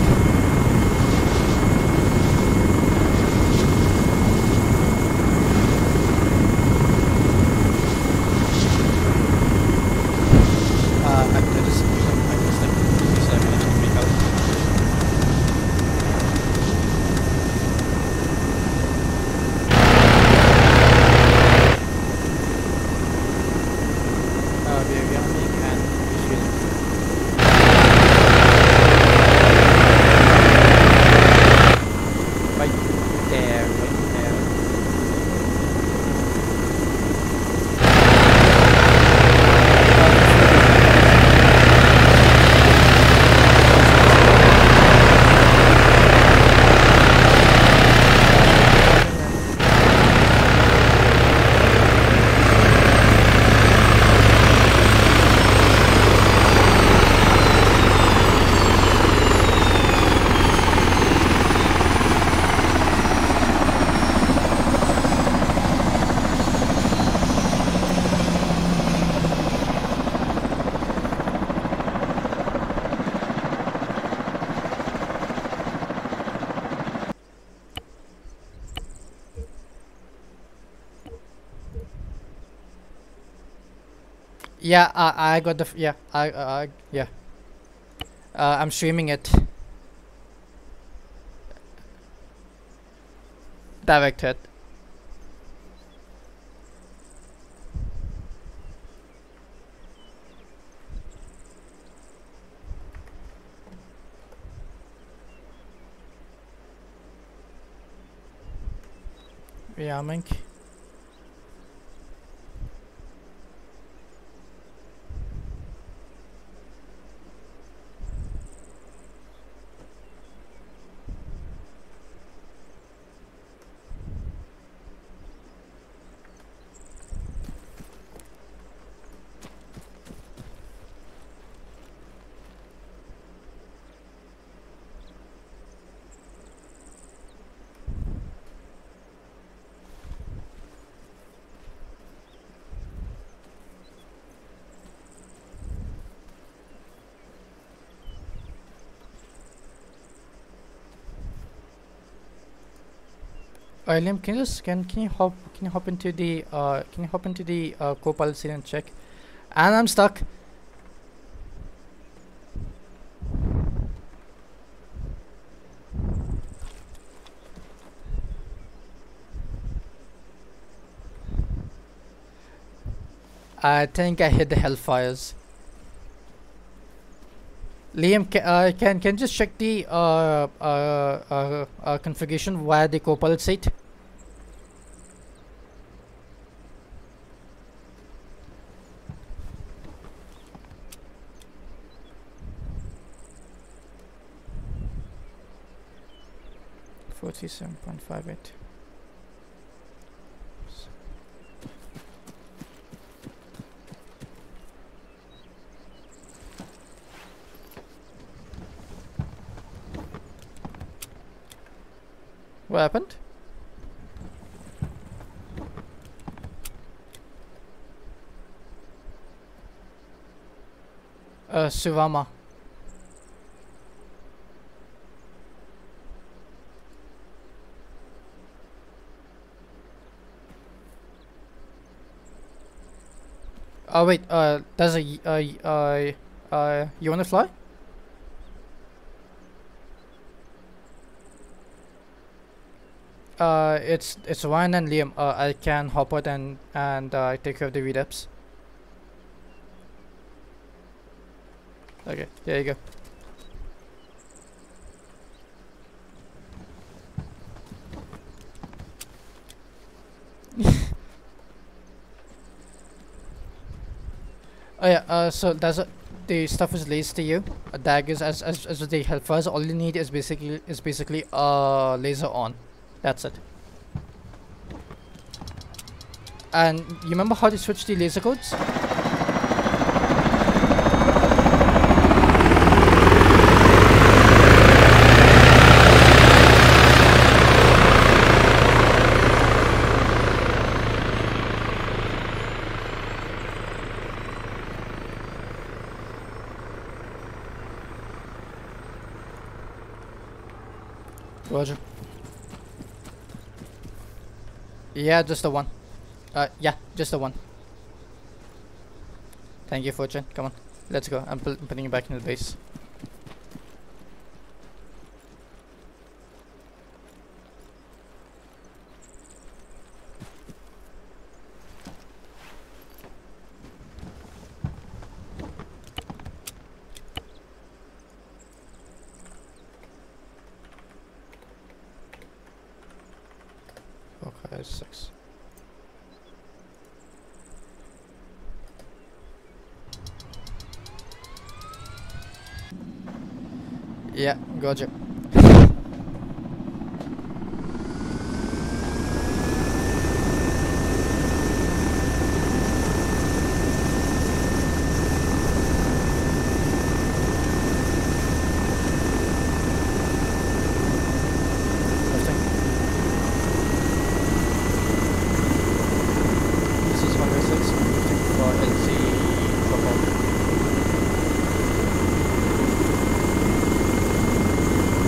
Uh, I I just, I just like, so I can make out. Uh, we are gonna can issue. Right there, right there. Yeah, I I got the f yeah I uh, yeah. Uh, I'm streaming it. Direct hit. Rearming. Uh, Liam, can you just can can you hop can you hop into the uh can you hop into the uh co-pilot seat and check? And I'm stuck. I think I hit the hellfires. Liam, ca uh, can can just check the uh, uh, uh, uh, configuration via the co-pilot seat? Forty-seven point five eight. What happened? Uh, Suvama. Oh wait, uh, there's a, y- uh, y- uh, uh, you wanna fly? Uh, it's it's Ryan and Liam. Uh, I can hop out and and uh, take care of the readups. Okay, there you go. Oh yeah. Uh, so that's a, the stuff is laced to you. Uh, daggers as as as the hellfires. All you need is basically is basically uh laser on. That's it. And you remember how to switch the laser codes? Roger. Yeah, just the one. Uh, yeah, just the one. Thank you, Fortune. Come on, let's go. I'm, pu- putting you back in the base. Okay, six. Yeah, gotcha. Lifting. This is one oh six. I'm lifting for L C drop out.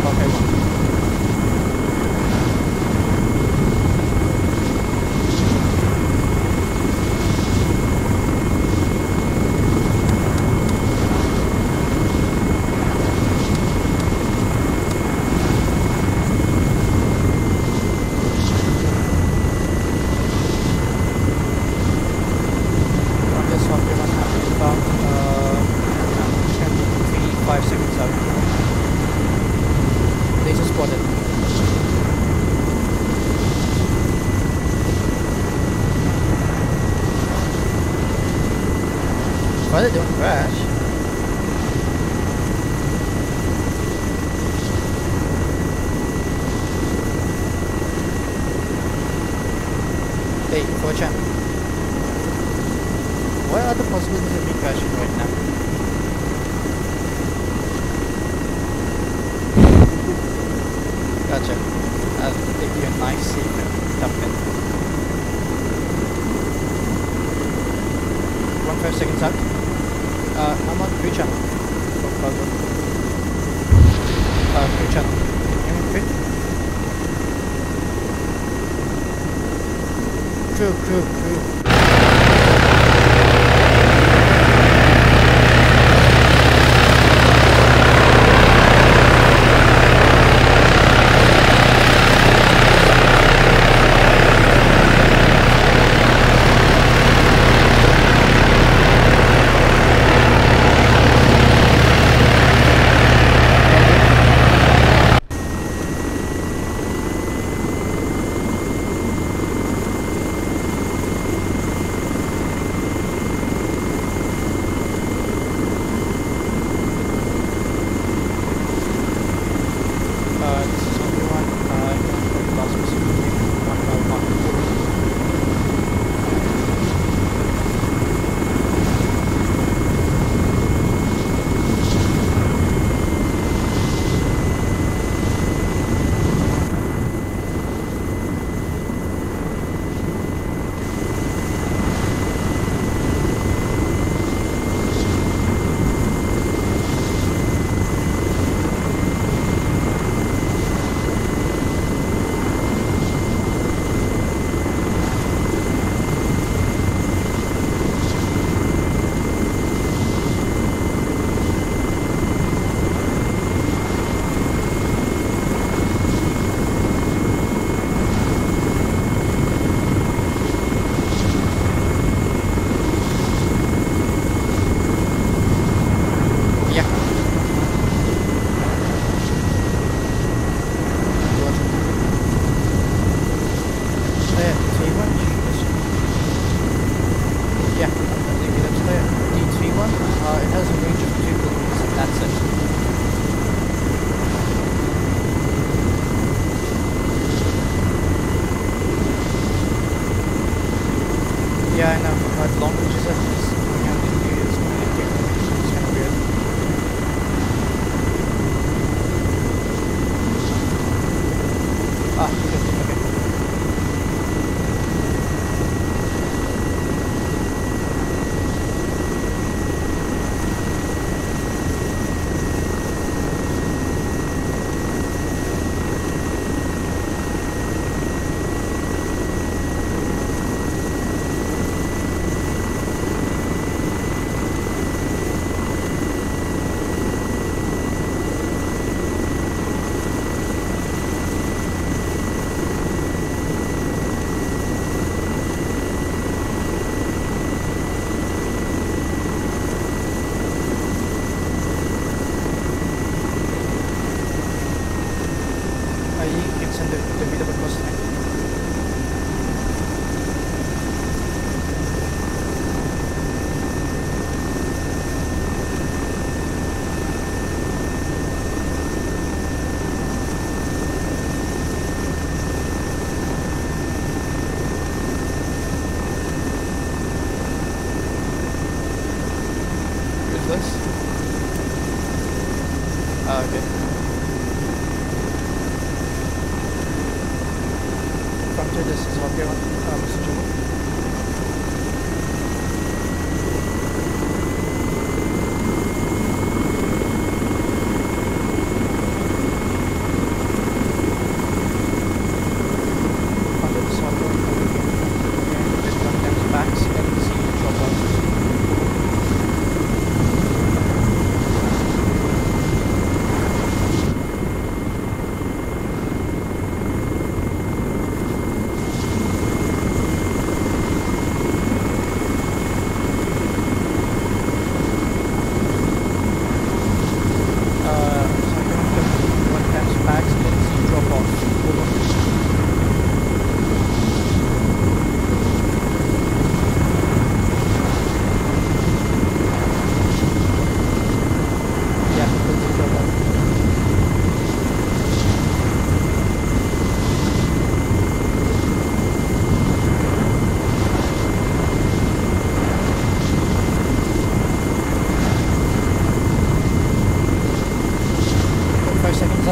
Okay, one. On this one, we must have about uh, ten, three, five seconds out. Laser spotted. Why they don't crash? Hey, four chan. What are the possibilities of me crashing right now? Gotcha. I'll take you a nice safe and dump it. One five seconds out. Uh, I'm on three channel. Oh, problem. Uh, three channel. Can you hear me? Crew, crew, crew. Uh, this is only one. Uh, I don't lost specifically. One by one. Yeah. There, T one. Yeah, I think that's there. D T one. Uh, it has a range of two kilometers, and that's it. Yeah, I know. But long ranges are just going out in years. It's kind of weird. Ah, good. Okay. Ahí Gibson de, de vida por Mustang. Useless. Ah, okay. Frontier, this is Hockey one, uh, Mister Joe.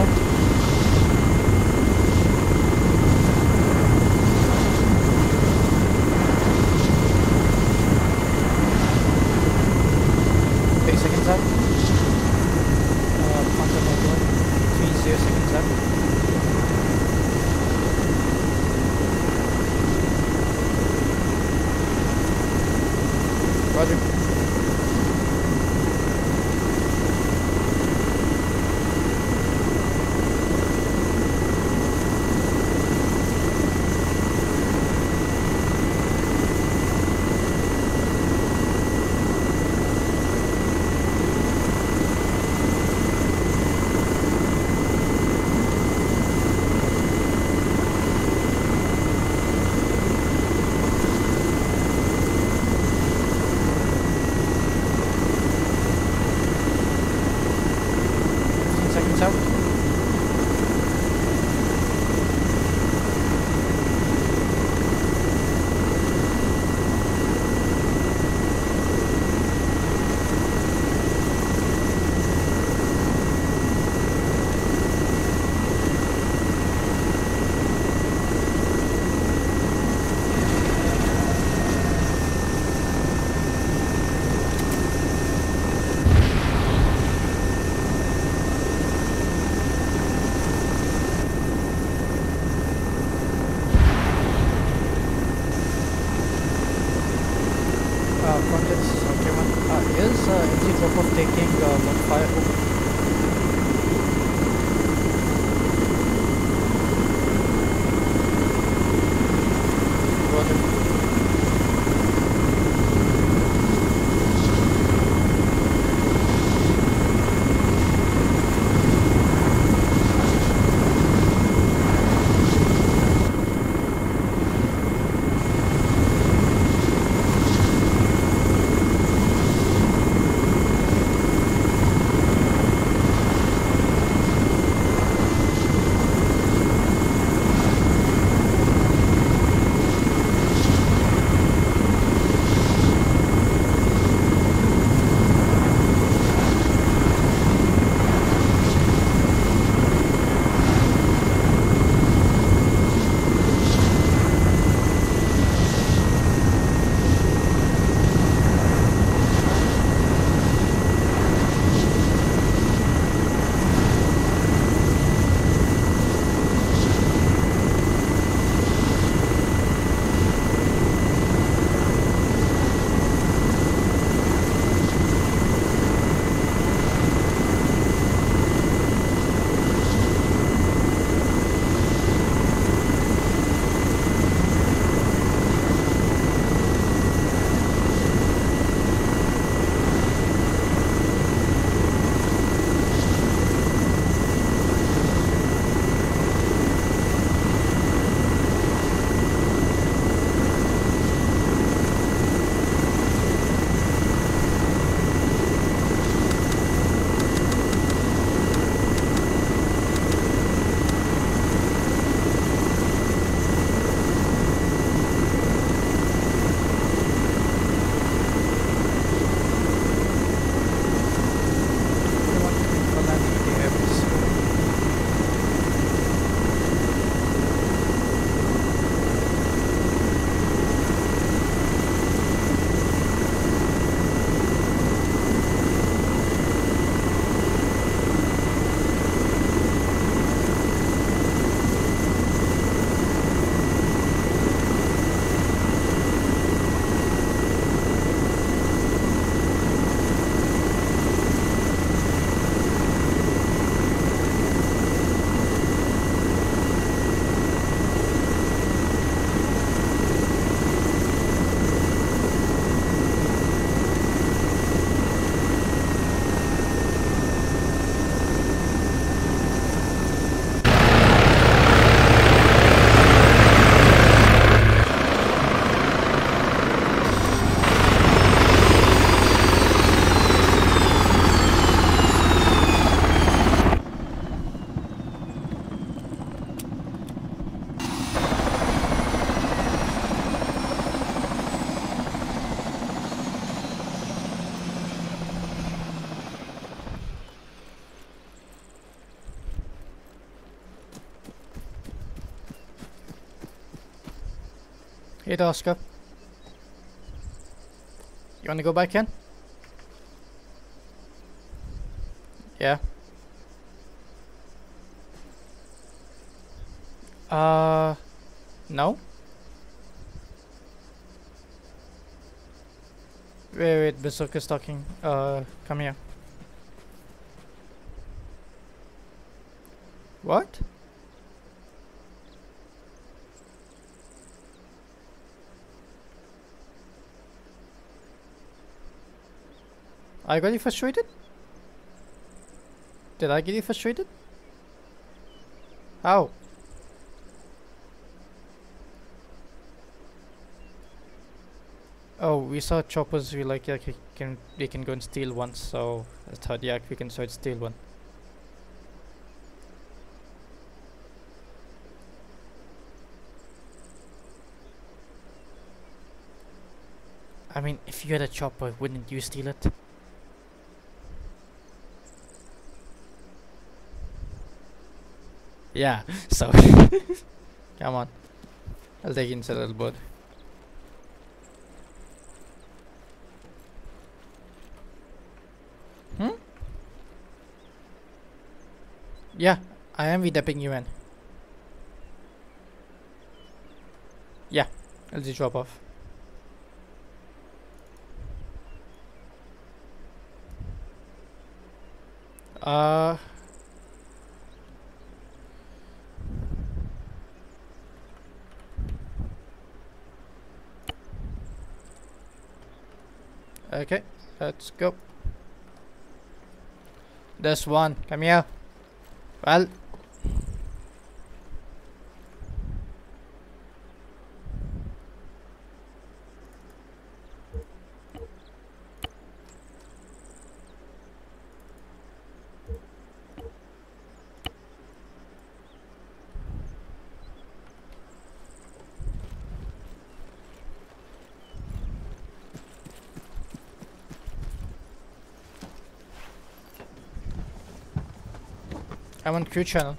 out. Three seconds up. Uh, quantum over. Three zero seconds up. Roger. Hey, Oscar. You wanna go back in? Yeah. Uh, no. Wait, wait, Bazooka's talking. Uh, come here. What? I got you frustrated? Did I get you frustrated? How? Oh, we saw choppers. We like, yeah, we can we can go and steal one. So I thought, yeah, we can try to steal one. I mean, if you had a chopper, wouldn't you steal it? Yeah. So, come on. I'll take inside, little bird. Hmm? Yeah, I am V-dapping you in. Yeah, I'll just drop off. Uh... Okay, let's go. There's one. Come here. Well. I'm on Q channel.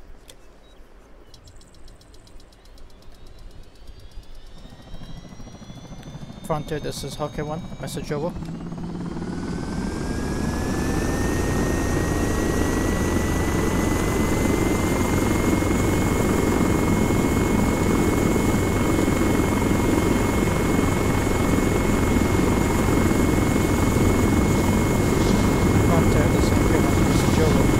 Frontier, this is Hockey one. Message over. Frontier, this is Hockey one. Message over.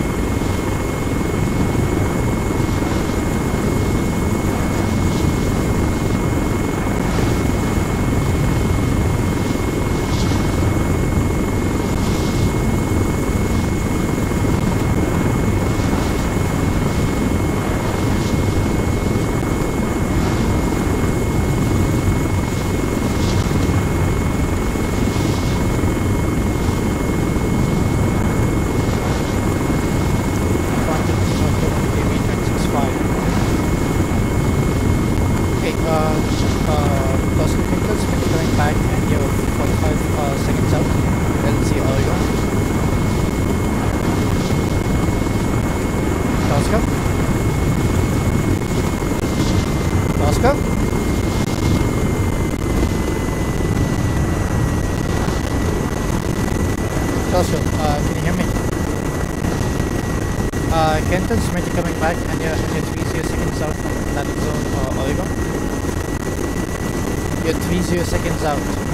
Kenton's maybe coming back and you're, and you're three zero seconds out from landing zone uh, Oregon. You're three zero seconds out.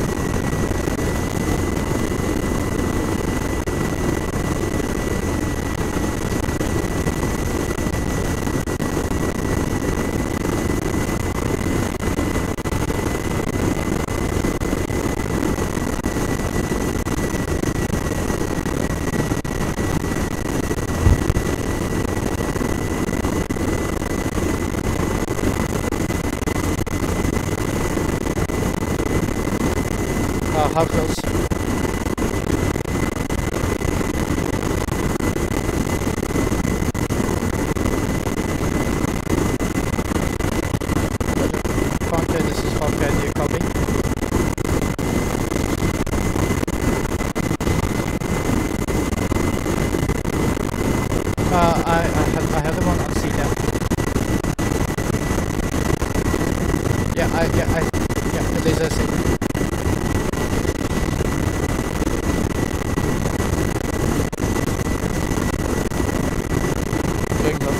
How close? Frontier, this is Frontier, do you copy? Uh, I, I, have, I have the one on C down. Yeah, I, yeah. I see. Going low.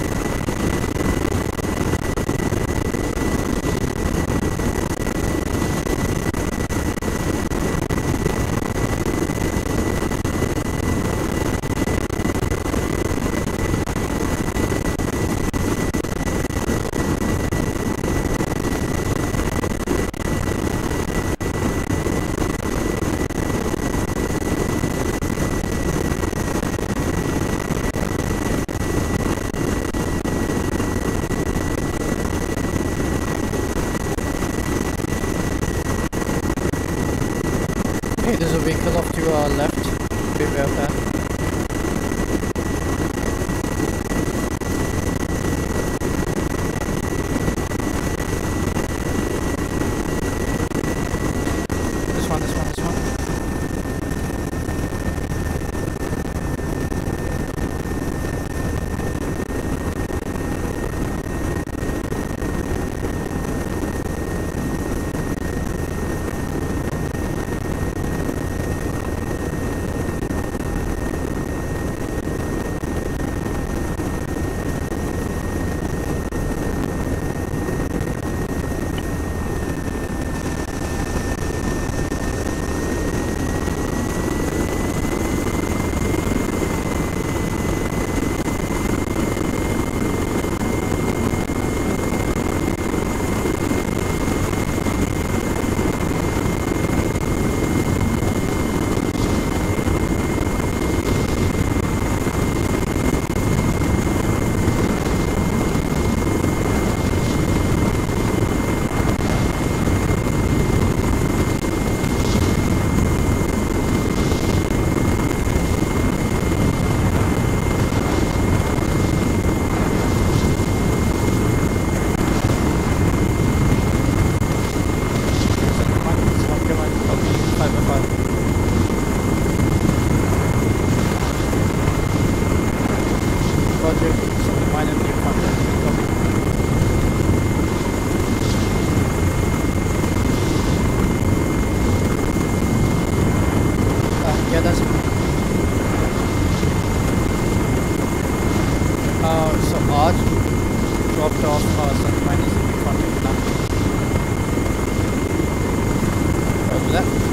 Hey, there's a vehicle off to our left. Beware of that. This one, this one, this one. Yeah, that's uh, so Arch dropped off uh, some miners in the contact now. Over that.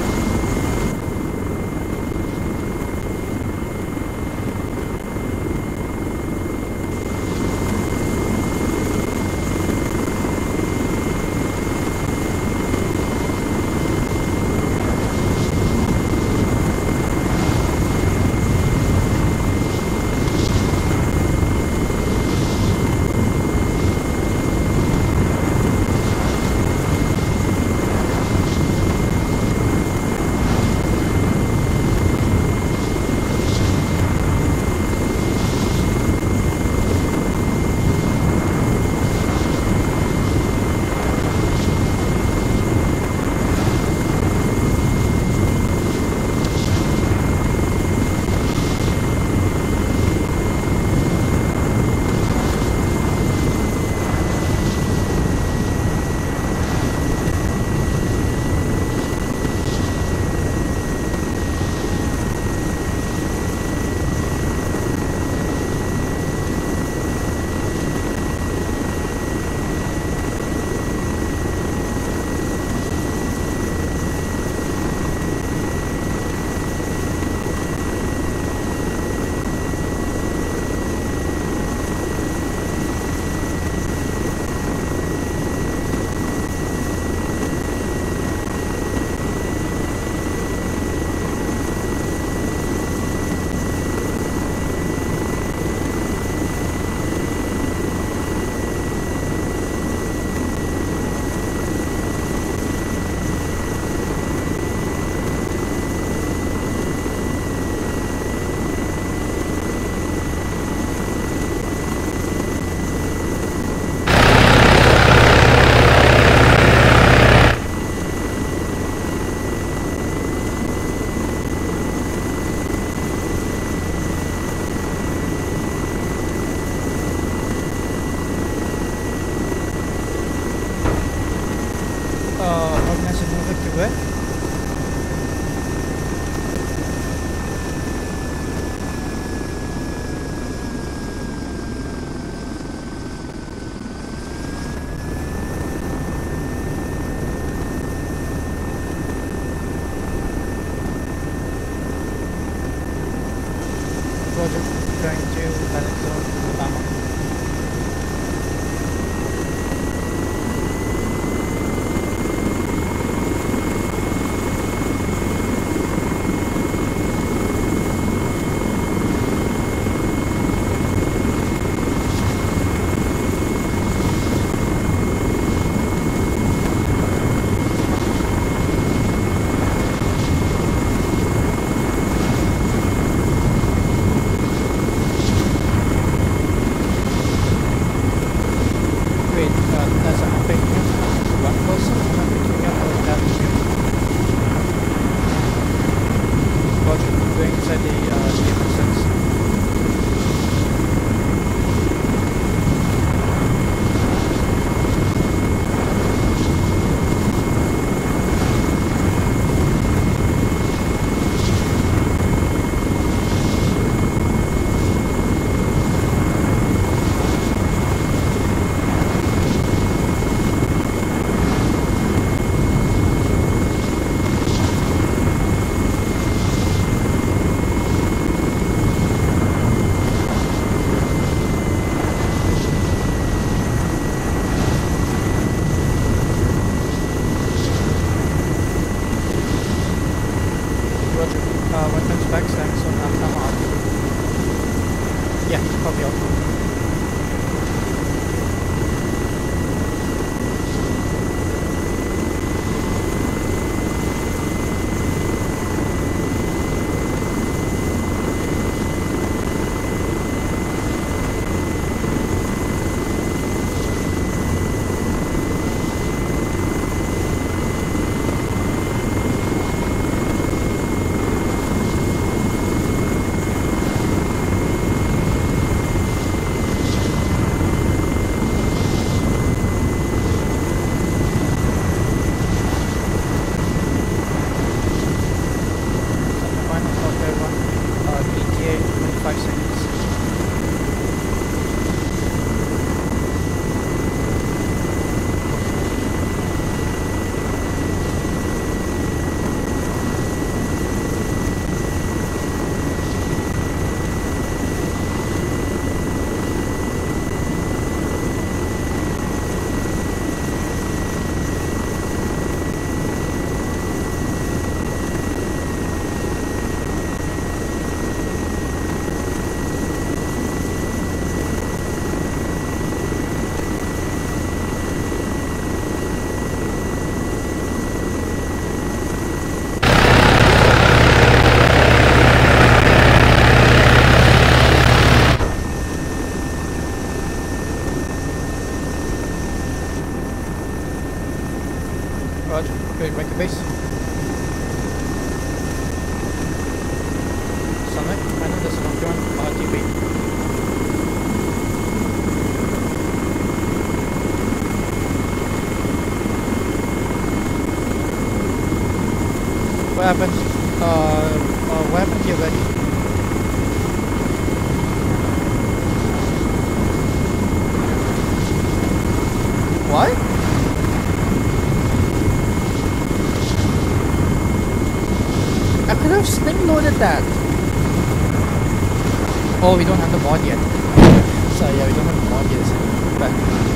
Roger. Going back to base. Sunlight, final, there's an octane, R T B. What happened? Uh, uh, what happened to your buddy? What? I could have sling loaded that. Oh, we don't have the mod yet. Sorry, yeah, we don't have the mod yet. But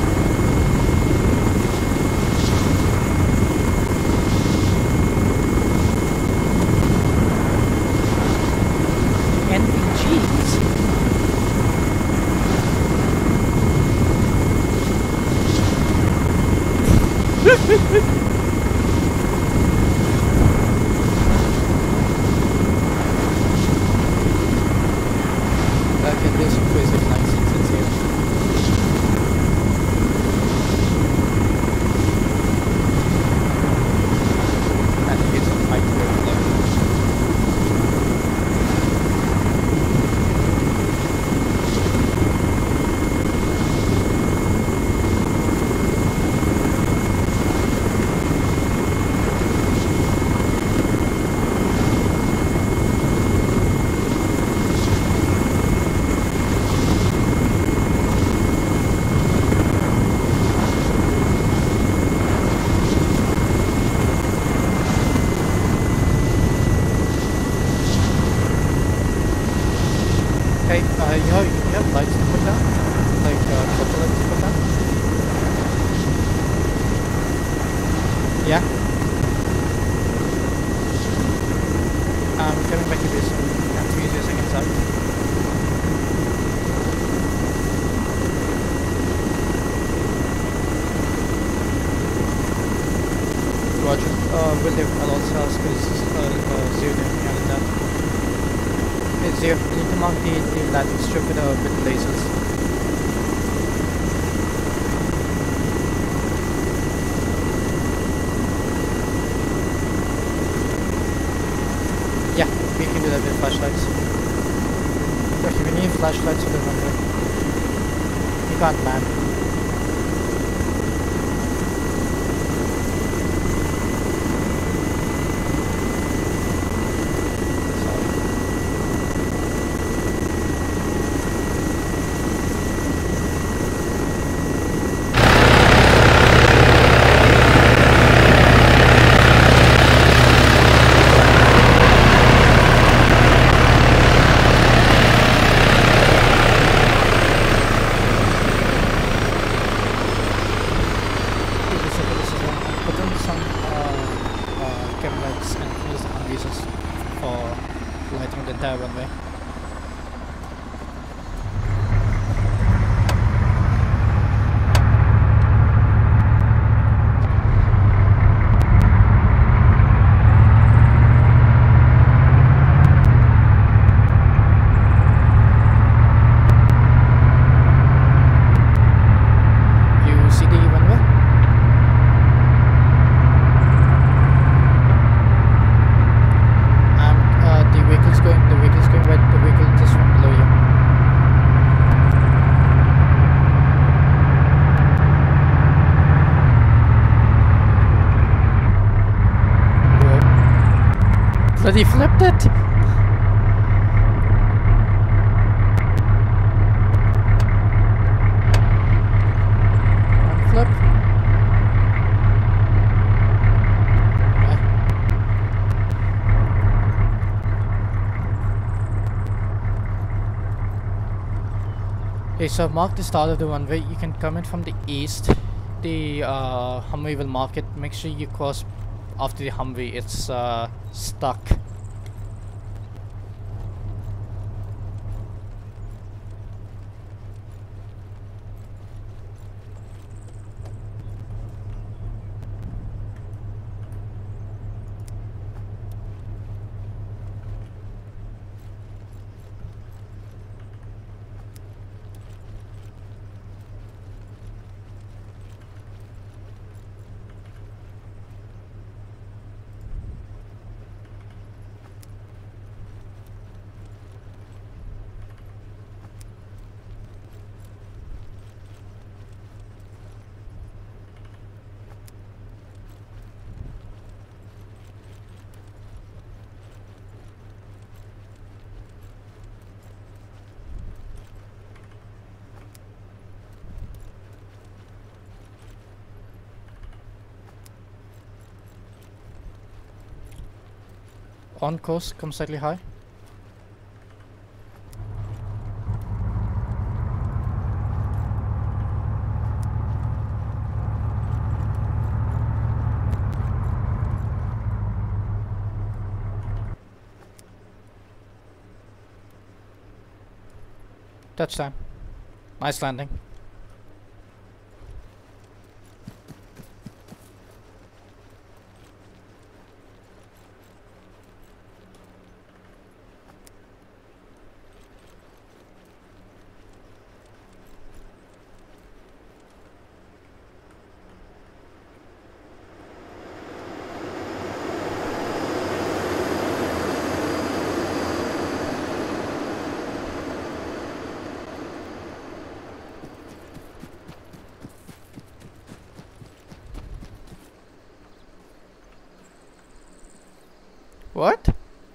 But he flipped it. Unflip. Okay, so I've marked the start of the runway. You can come in from the east. The uh, Humvee will mark it. Make sure you cross after the Humvee. It's uh, stuck. On course, come slightly high. Touchdown. Nice landing. What?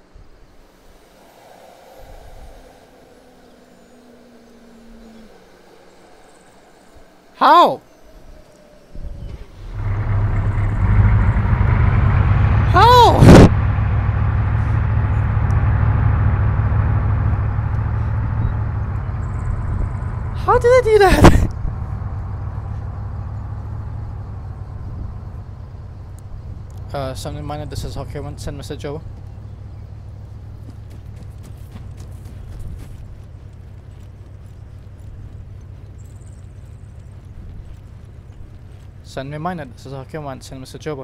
How? How? How did I do that? uh, something minor, this is Hockey one, send message over. Send me minor, this is Hockey one, send message over.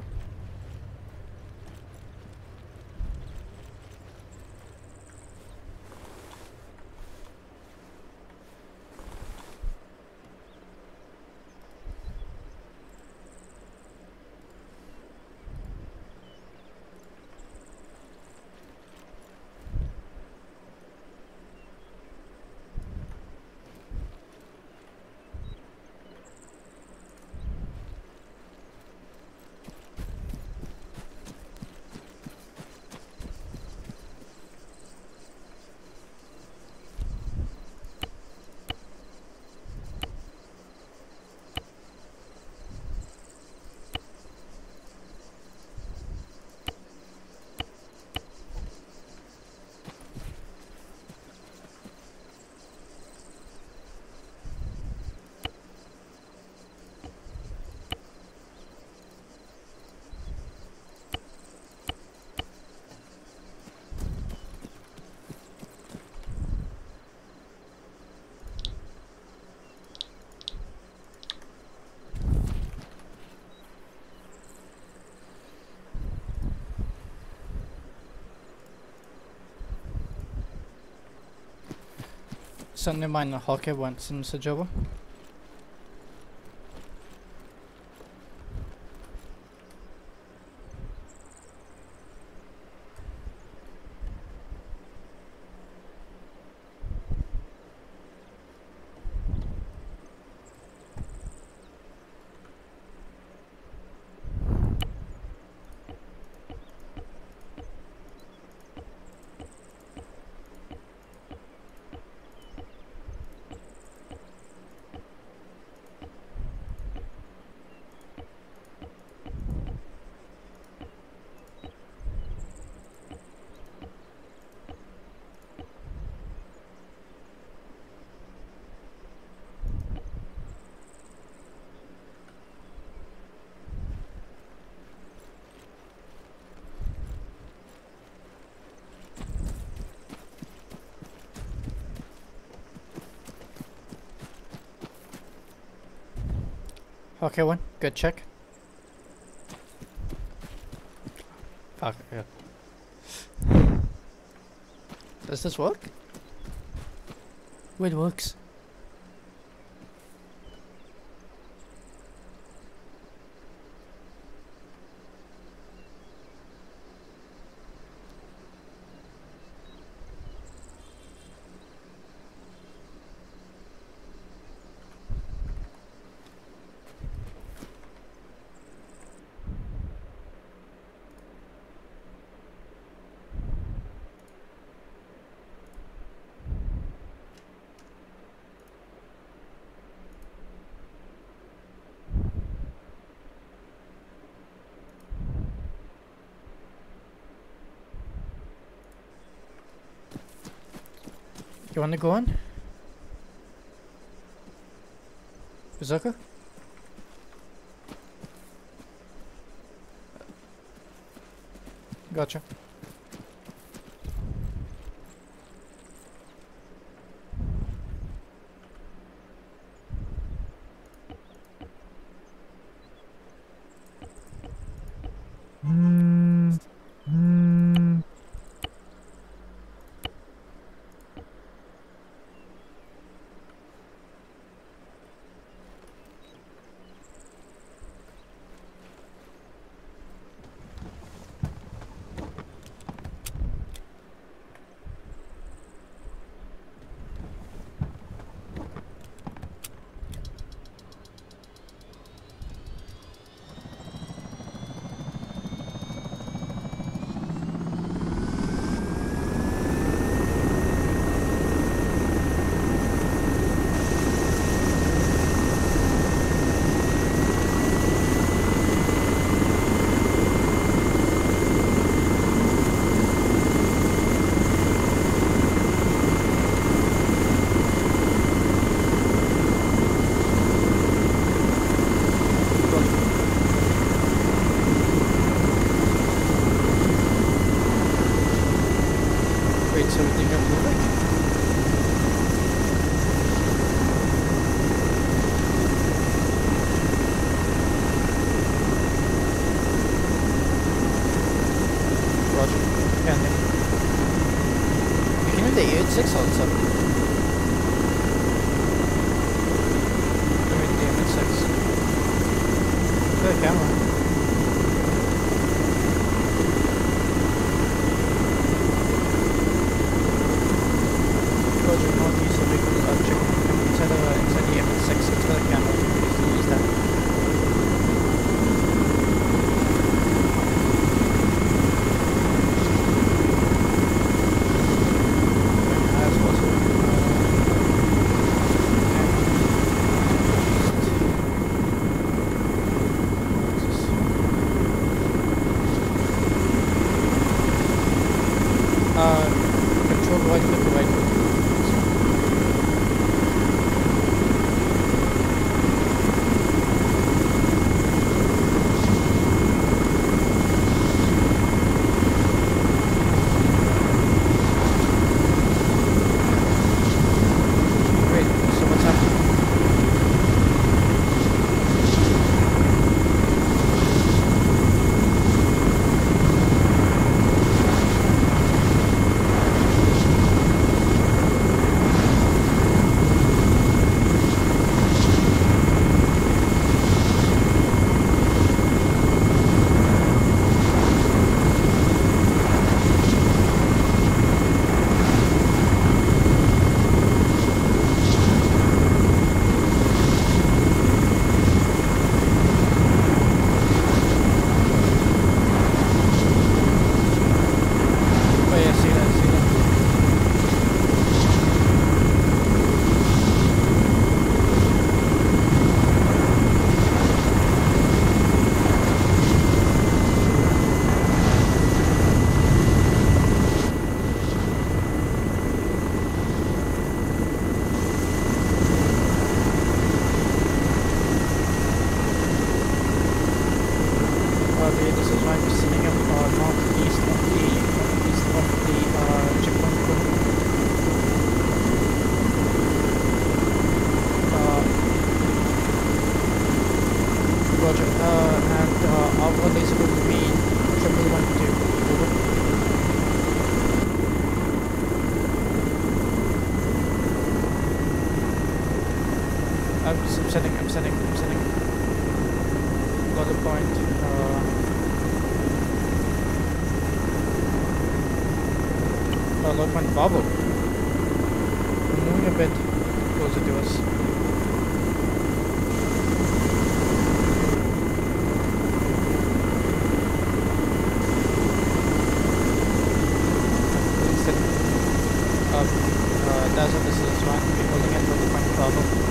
Send me minor, Hockey one, send message over. Okay, one. Good check. Fuck, yeah. Does this work? Wait, it works. You wanna go on? Berserker? Gotcha. Mm, mm. Wait, so we think I'm moving? Roger. Pending. You can do the eight six also. I mean the M X six. Look at the camera. Roger, northeast of vehicle, uh, check inside, uh, inside the M X six, it's got a camera, you can easily use that. As possible. Uh, control right click to right click. Great, so what's happening? Oh yeah, see that, see that. Okay, this is right sitting up uh, northeast of the northeast of the uh, checkpoint road. Uh, Roger, uh, and uh, our laser will be triple one two. Over. I'm, s- I'm setting, I'm setting, I'm setting. Got the point. Uh, uh, low point Bravo. I'm moving a bit closer to us. Instead, uh, uh, that's what this is one. We're holding at low point Bravo.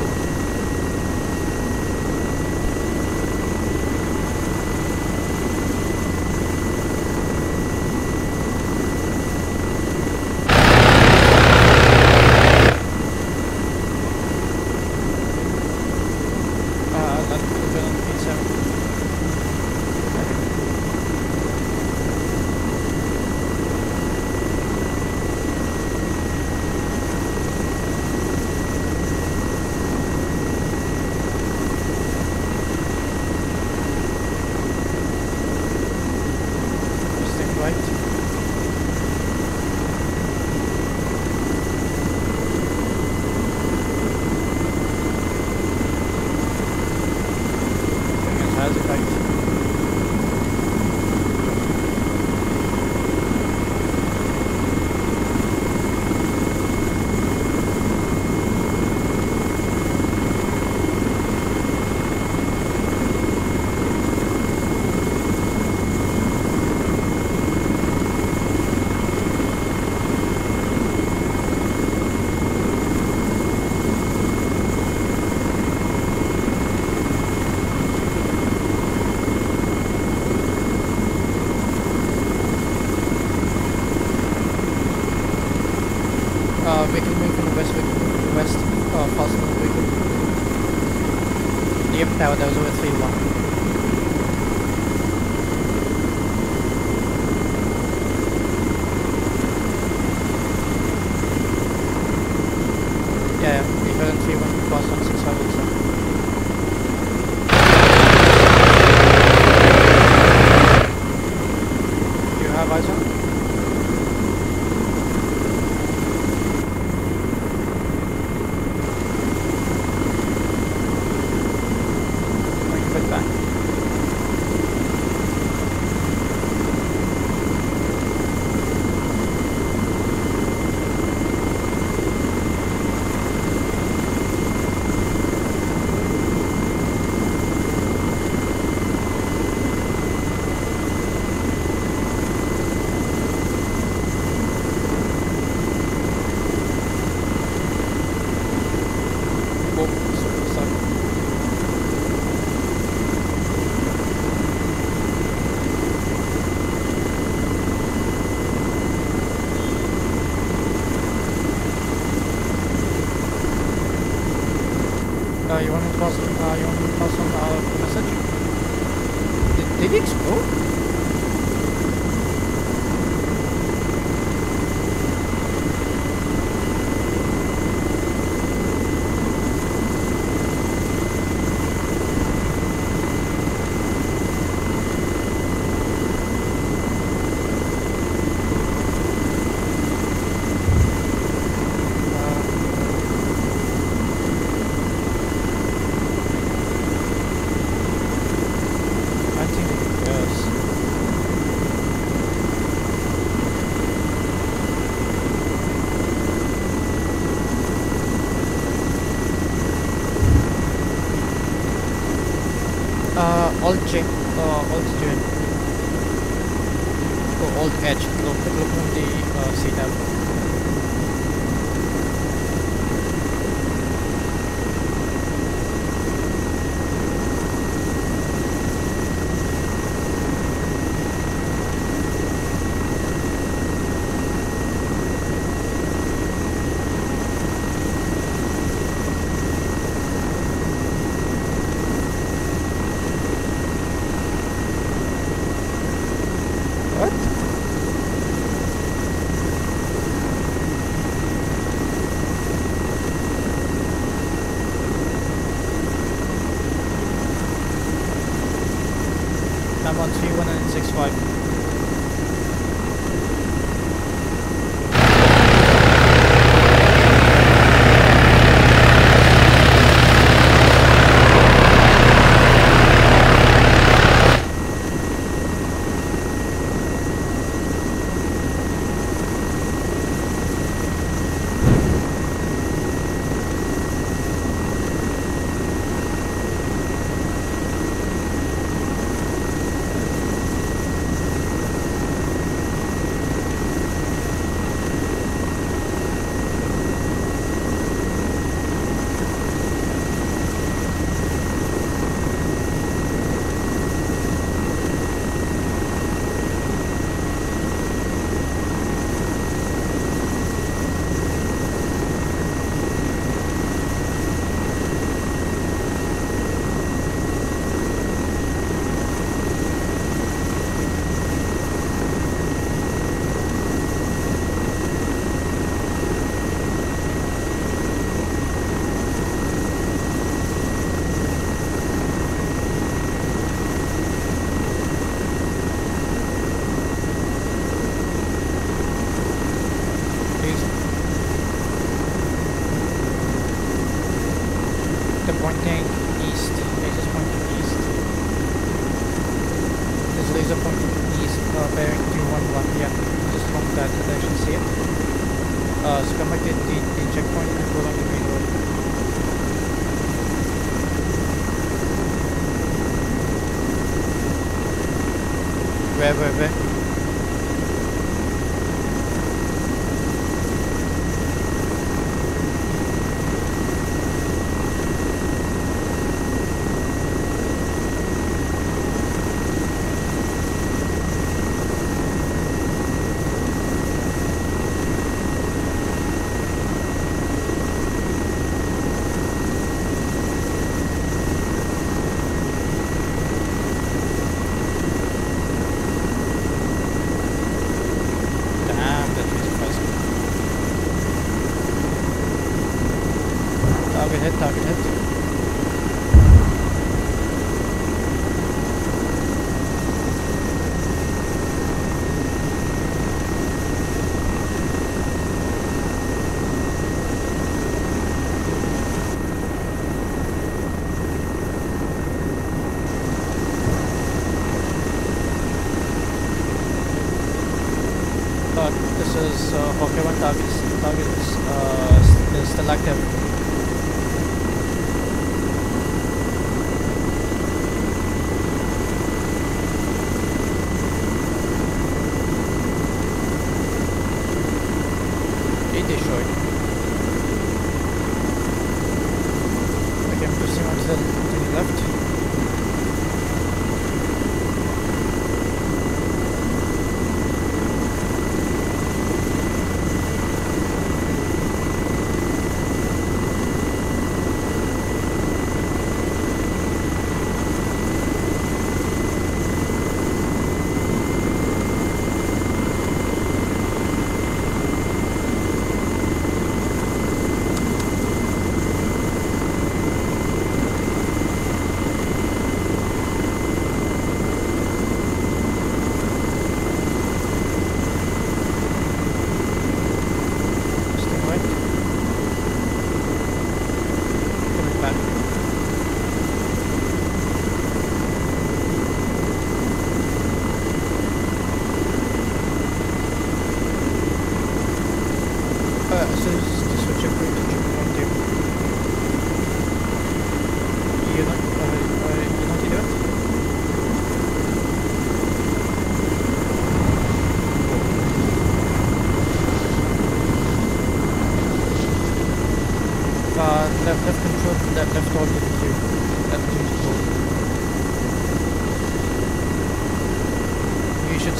Yep, that, that was over three one. Yeah, yeah, we heard three one cross on six five also. Do you have eyes on? Going a bit back. Oh, so- sorry. Uh, you want me to pass on, uh, you want me to pass on our message? Did, did it explode? I think it does. Uh, Alt J, uh, Alt J, or Alt H. Look, look on the uh, C tab. What? I'm on three one and six five. They're pointing east. Laser's pointing east. There's a laser pointing east, uh, bearing two one one. Yeah, just from that direction. See it? Uh, so come back to the, the checkpoint and go along the main road. Where, where, where?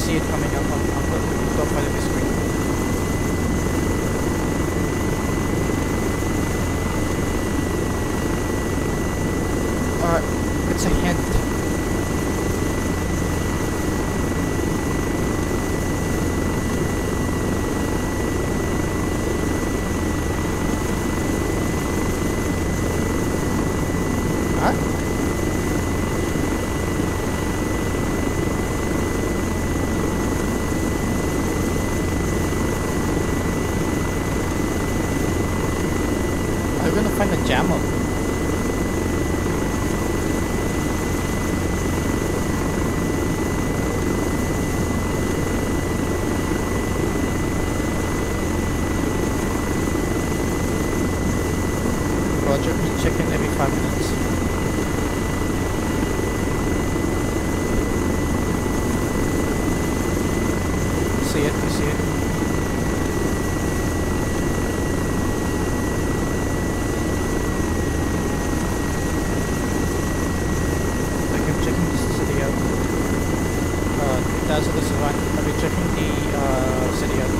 see it coming up on, on the top part of the screen. Uh, it's a hint. Find a jammer. Roger, we check in every five minutes. See it, we see it. Uh, so this is one. I'll be checking the uh, city out.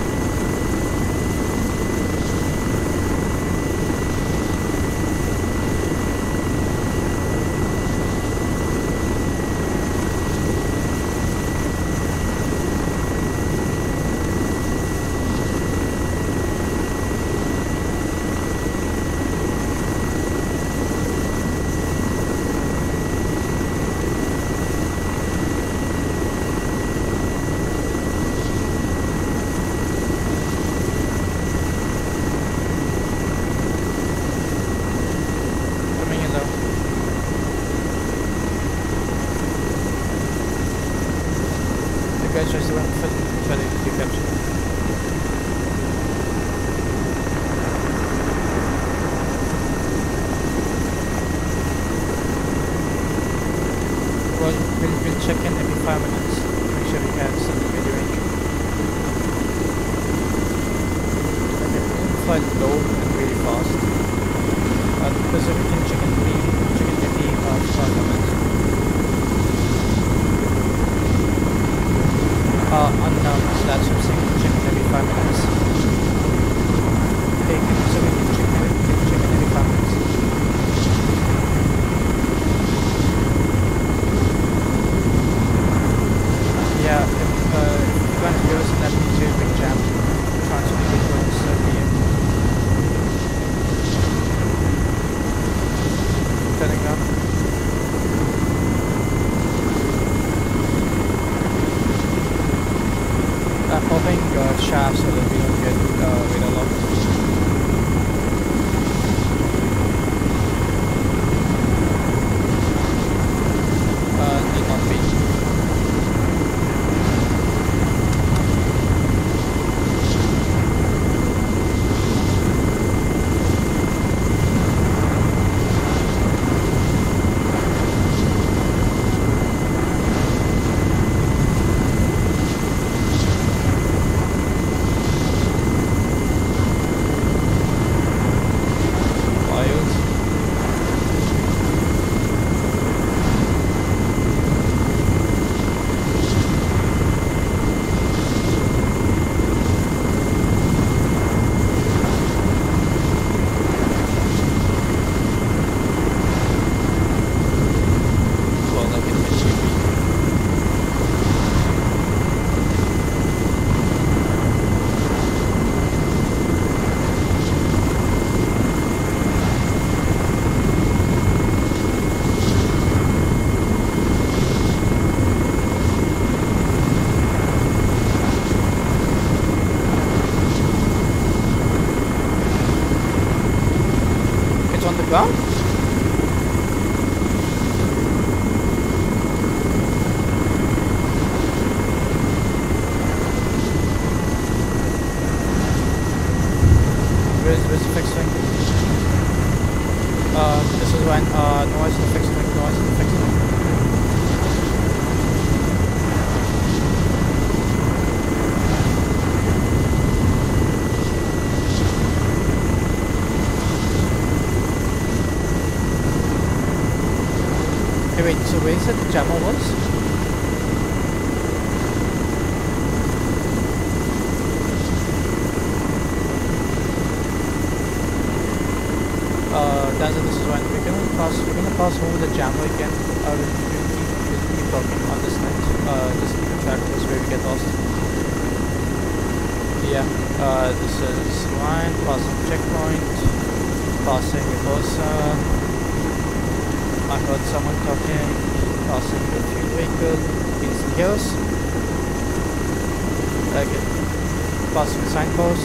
Guys, just went for for the to capture. Well, we'll, we'll check in every five minutes. Make sure we have some video entry. Okay, we'll fly low and really fast. Uh, because we can check in the check in every uh, five minutes. Uh, unknown, so that's what I'm saying, check in every five minutes. Okay, so we can check in, we can check in every five minutes. Yeah, if, uh, if you want to go to that P two big jam, transfer the towards uh, the end. Turning up. I'm hoping uh, shafts so that we don't get uh, wait a lot. Uh, need not be. Well, where's, where's the fixed wing? Uh, this is when, uh, noise in the fixed wing, noise in the fixed wing. Wait, so where is it the jammer was? That's it, this is when we're gonna pass we're gonna pass over the Jammer again. Uh we'll, we'll keep we'll keep talking on this night. Uh this is the track was where we get lost. Yeah, uh this is line, passing checkpoint, passing a person. I heard someone talking, passing a few vehicles, in some hills. Okay. Passing signpost.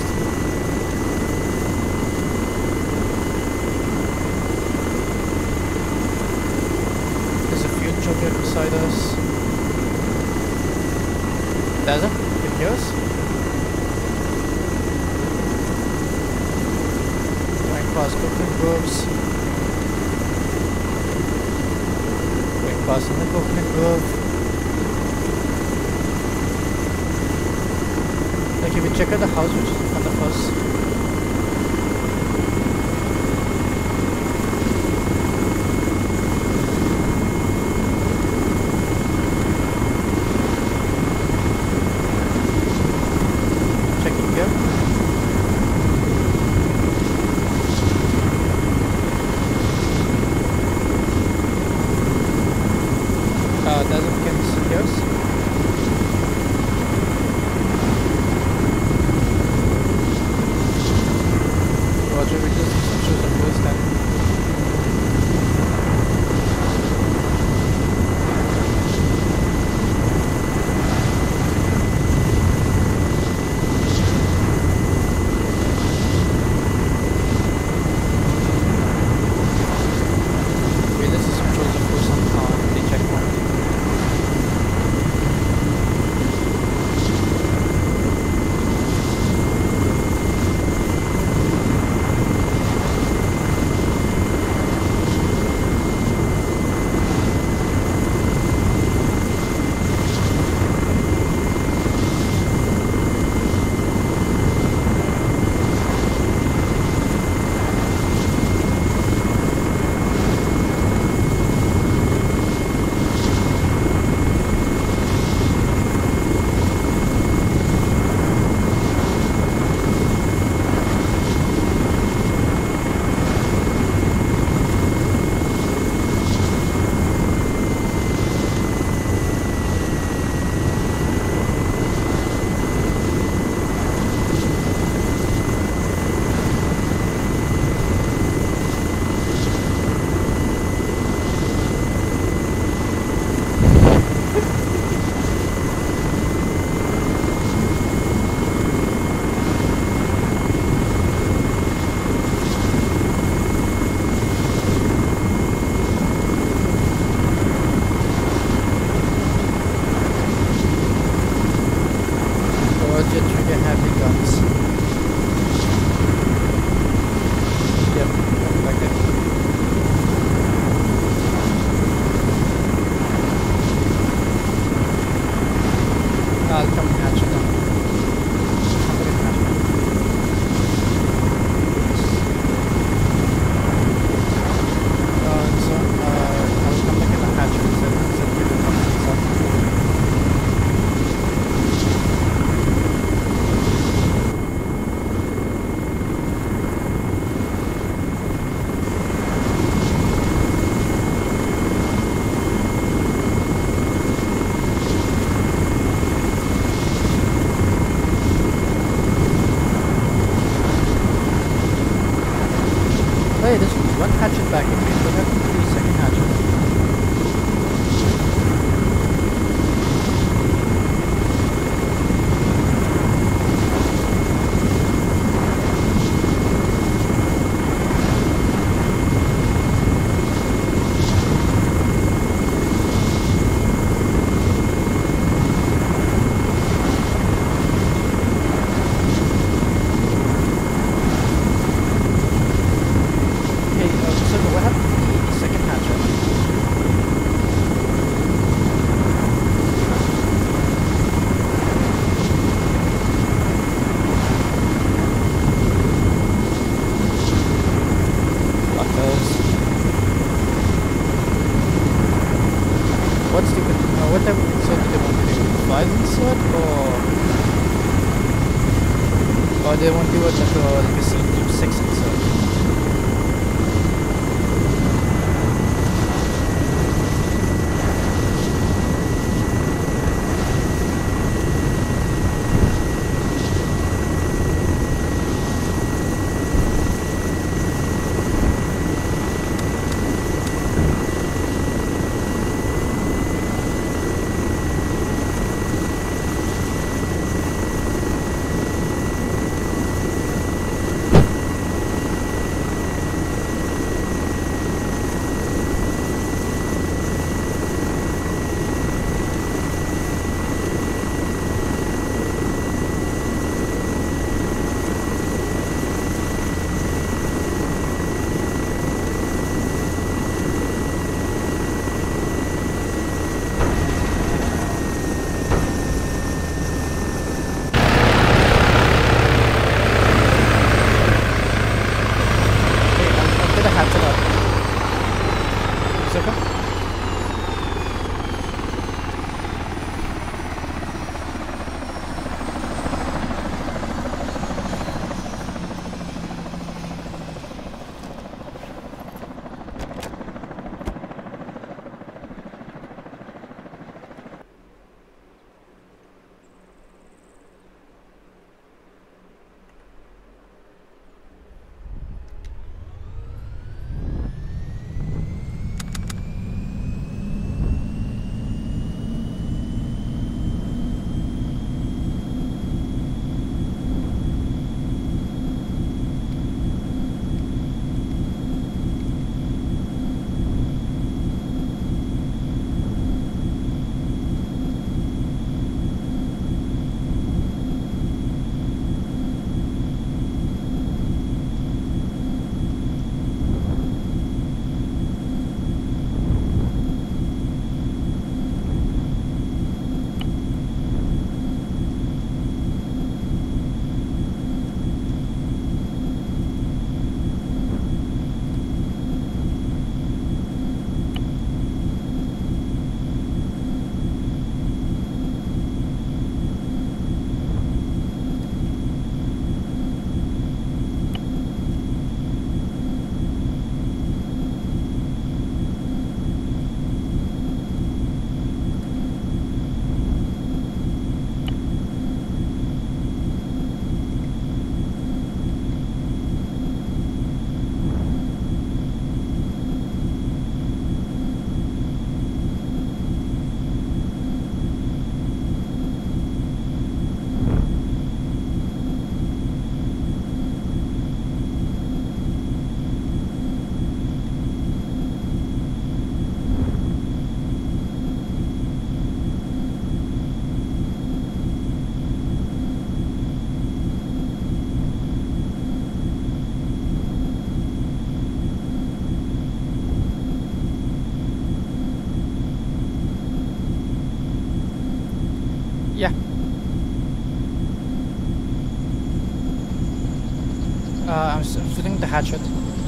Right beside us. There's it. You can hear us. Going past coconut groves. Going past another coconut grove. Okay, we check out the house which is in front of us. Or they won't do it like a, like a scene six insert. Gates open. Yeah. Uh, I'm s- filling the hatchet.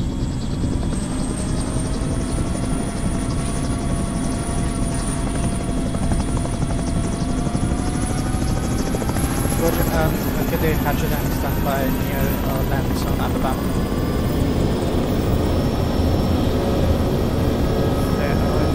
Roger. Um, okay, the hatchet and stand by near uh, land zone Alabama. There, uh,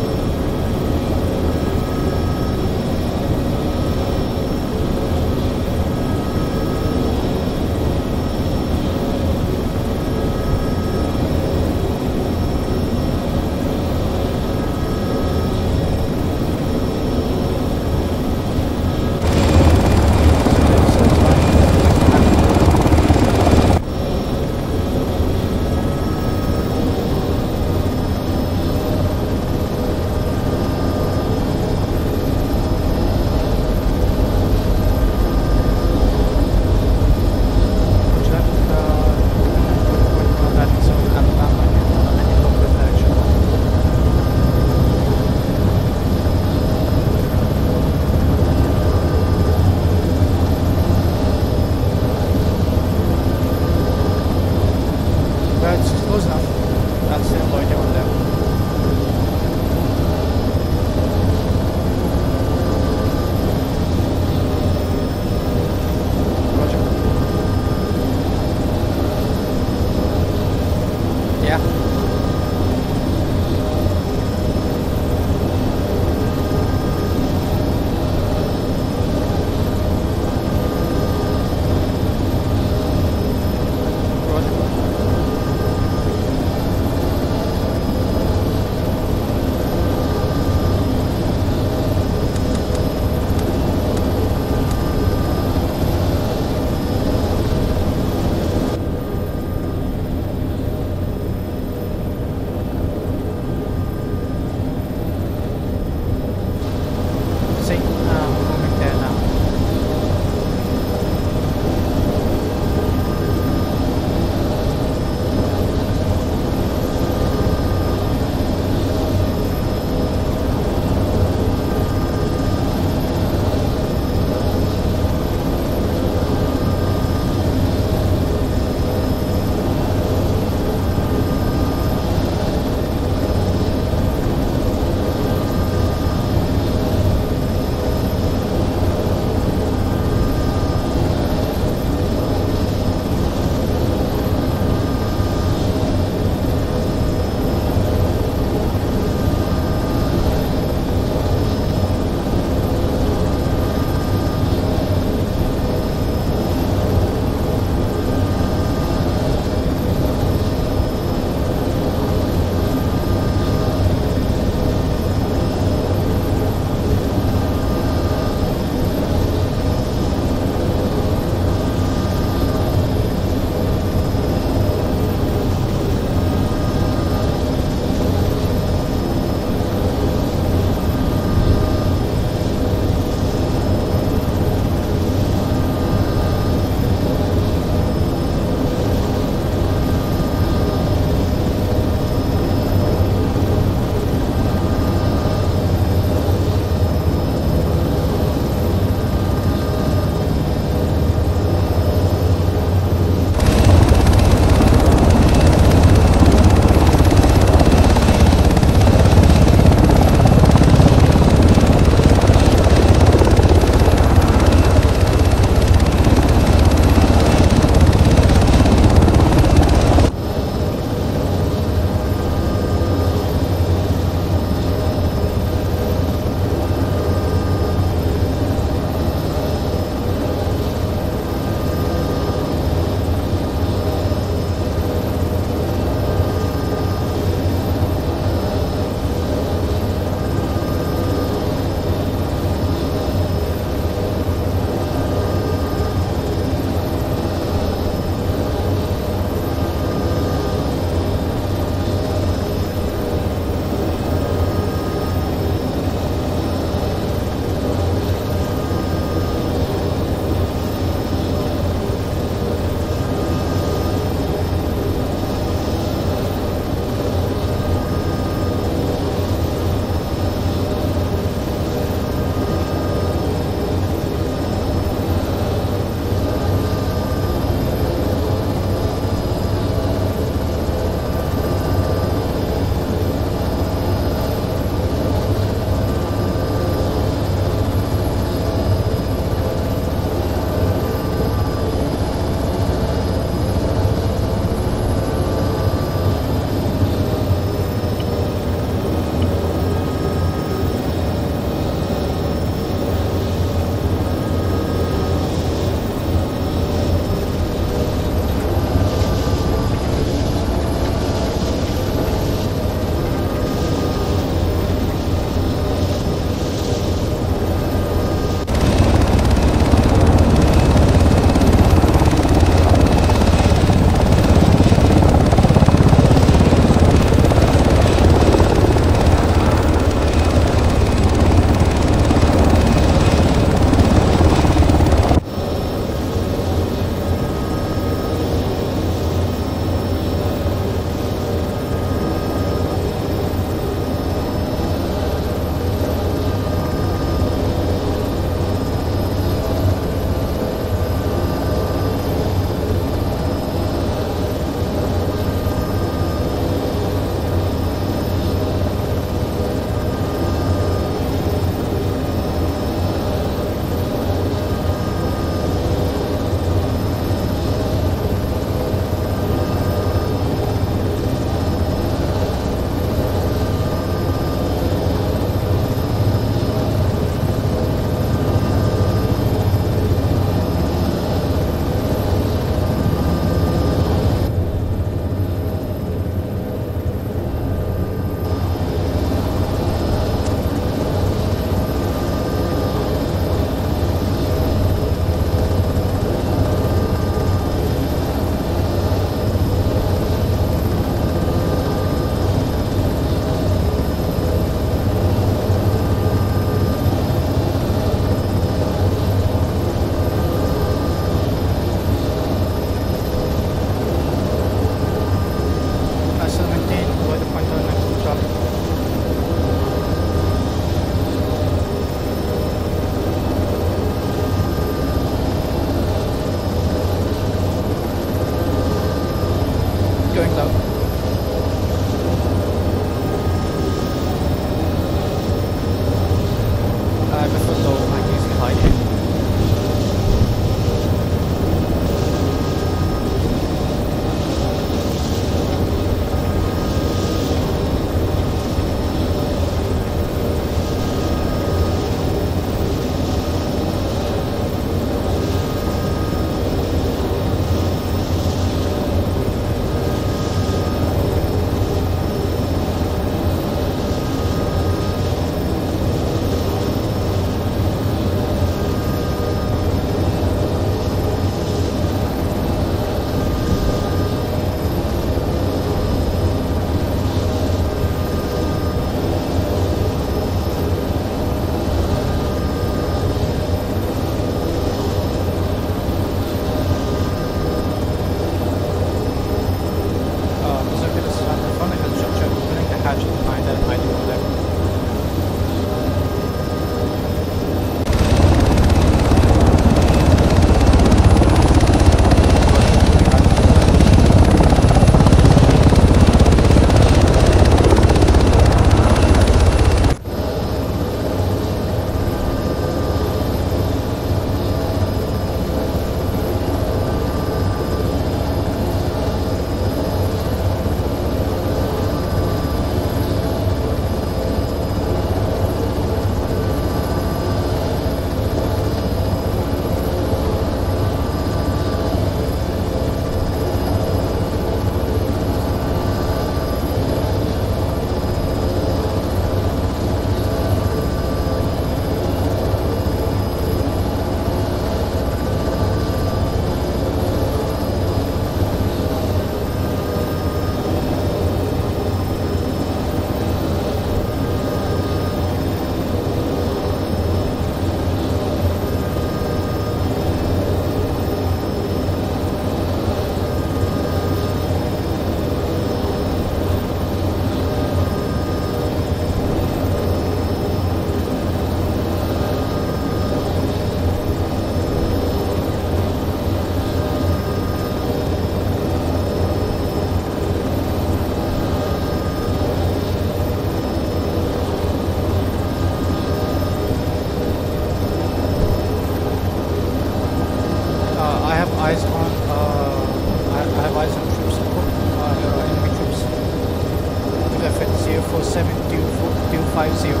five zero.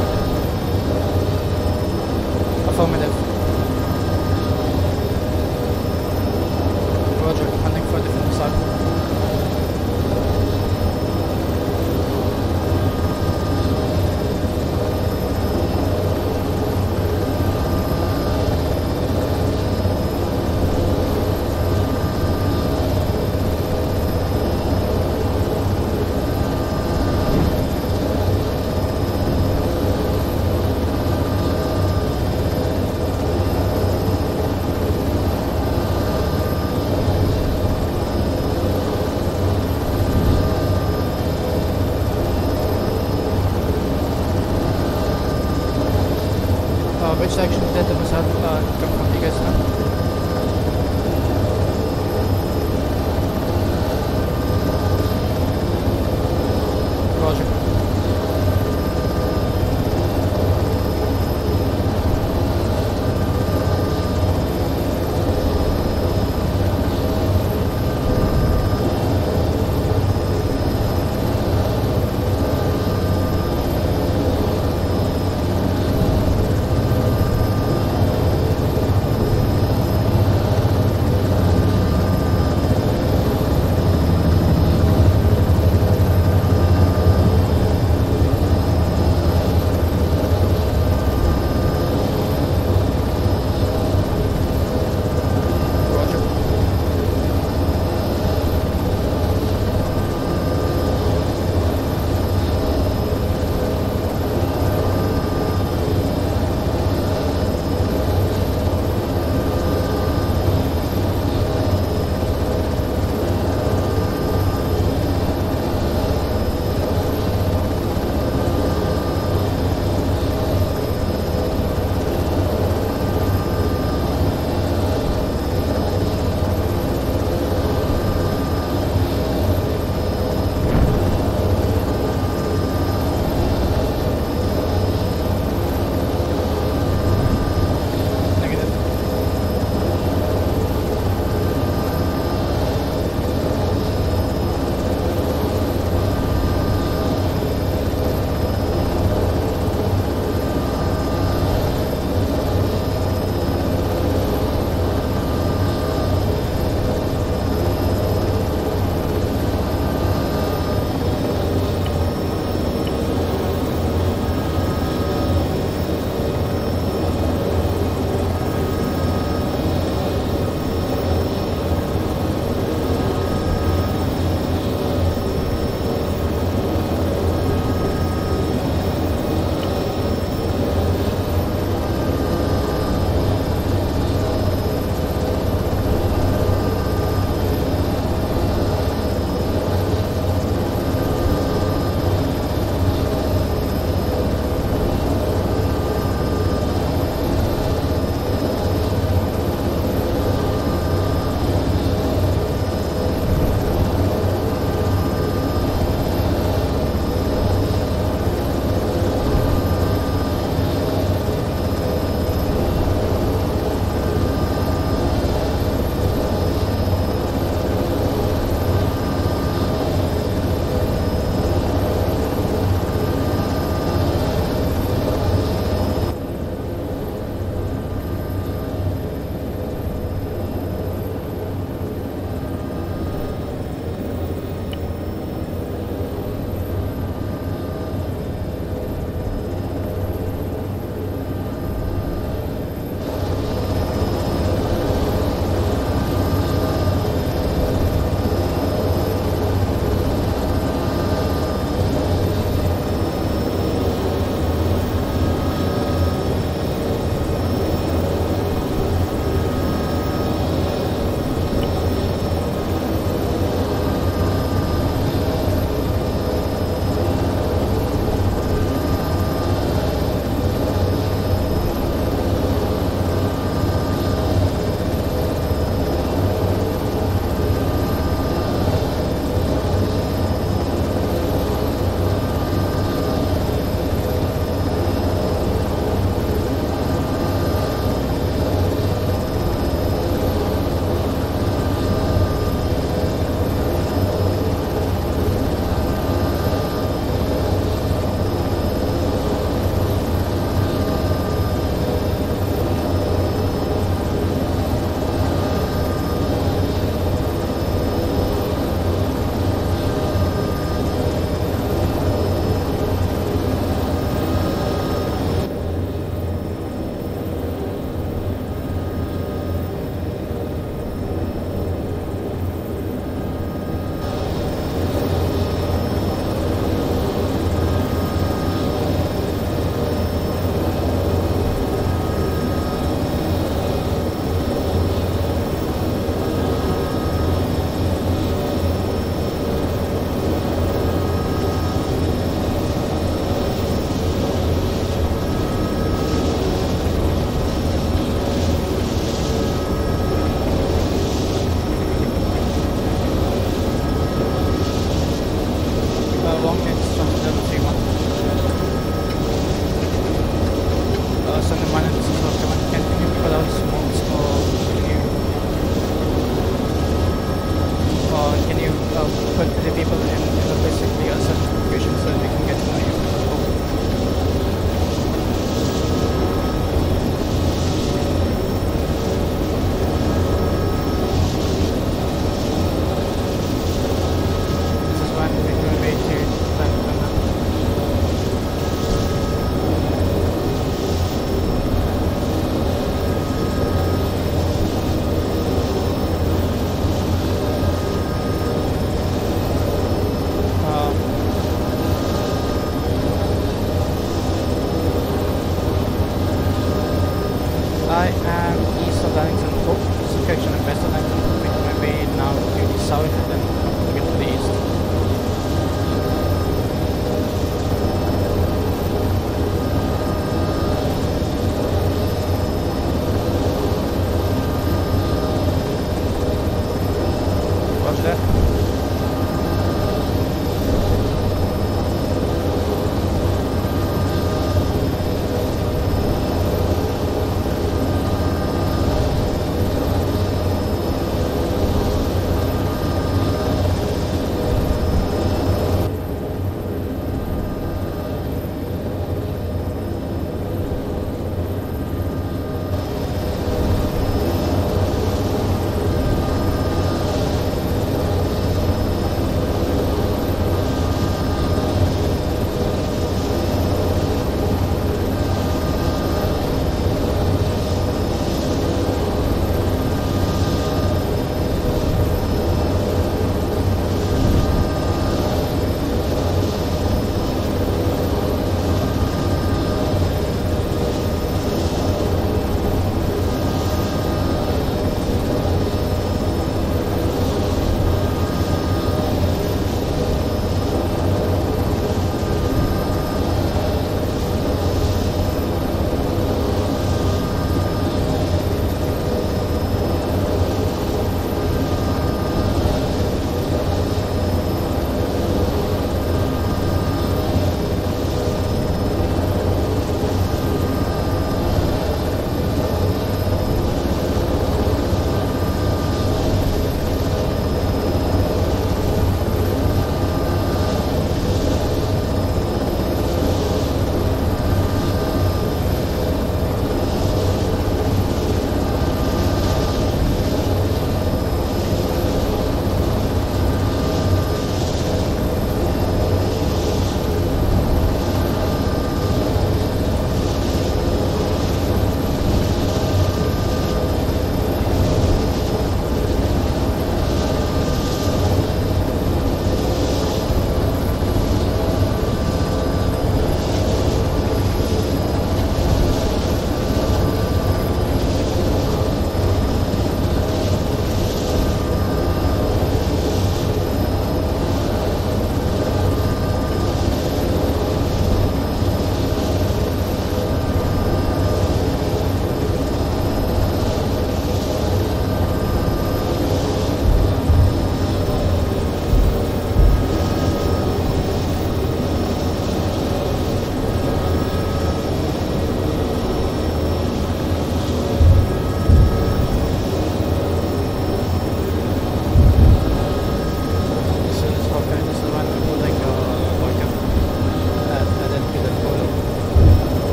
Affirmative. Roger, hunting for different missile. Uh, which direction did the missile uh, come from? Do you guys know? Roger.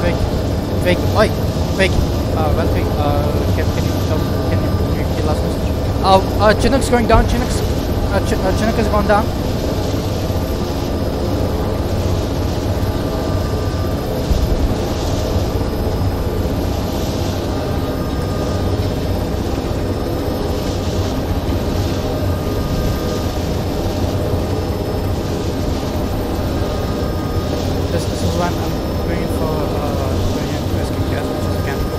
Vic, Vic, oi, Vic. Uh, well, Vic, uh, can, can you tell, can you repeat the last message? Oh, uh, Chinook's going down. Chinook's, uh, Ch uh, Chinook is going down. This, this is one I'm going for, uh, going in to rescue gas, which is mechanical.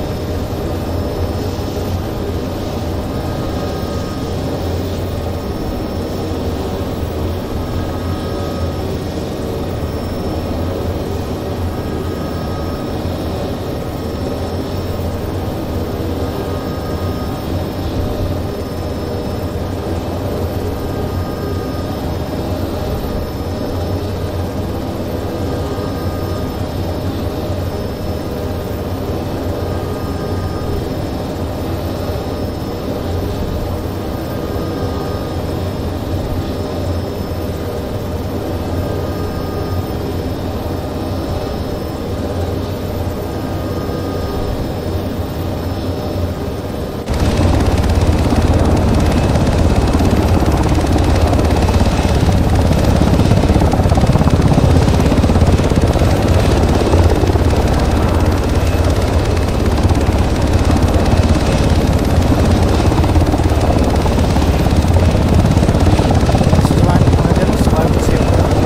This is one, uh, there was survivors here.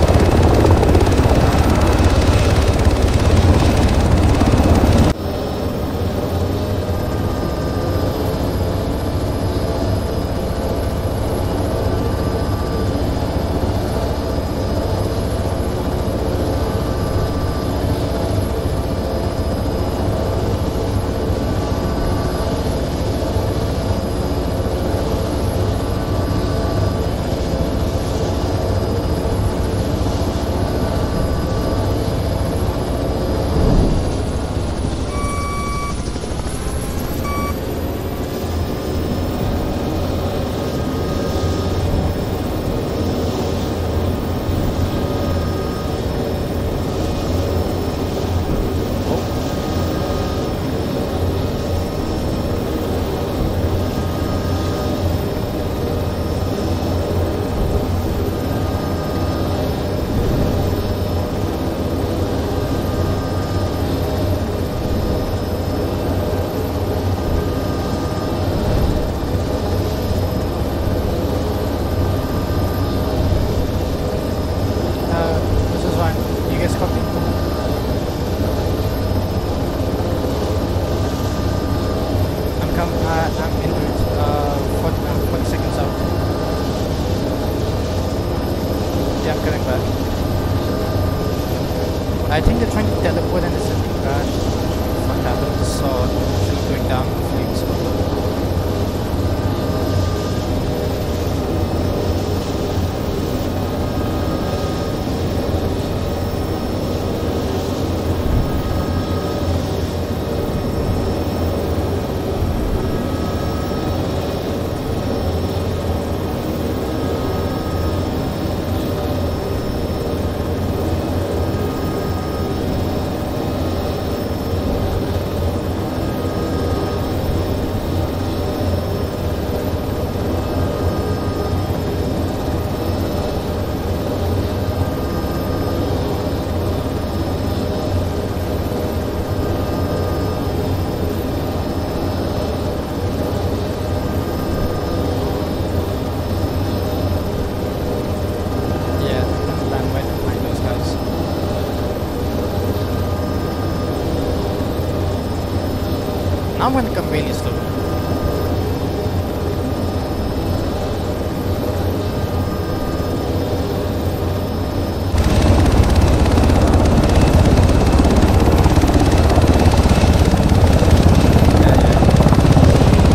Uh, this is one. You guys copy? I'm come. Uh, I'm in route. Uh, forty, I'm forty seconds out. Yeah, I'm coming back. I think they're trying to teleport and it's a crash. What happened? So it's going down. Hopefully it's over. Yeah, I'm gonna land right behind those guys. Now I'm gonna come really slow. Yeah, yeah.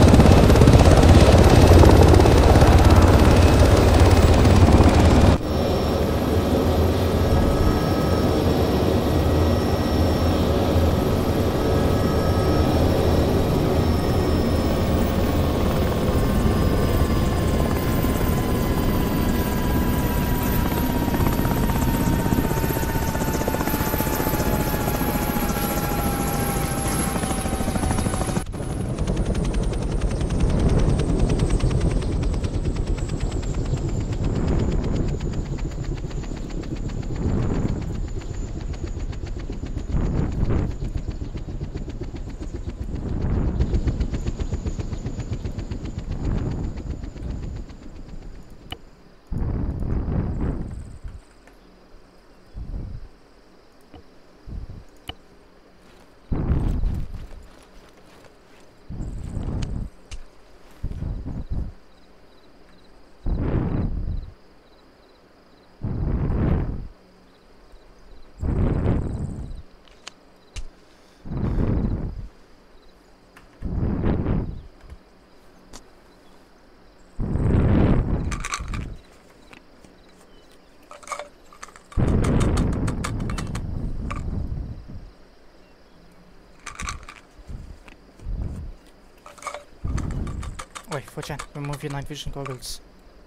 Wait, Fochan, remove your night vision goggles.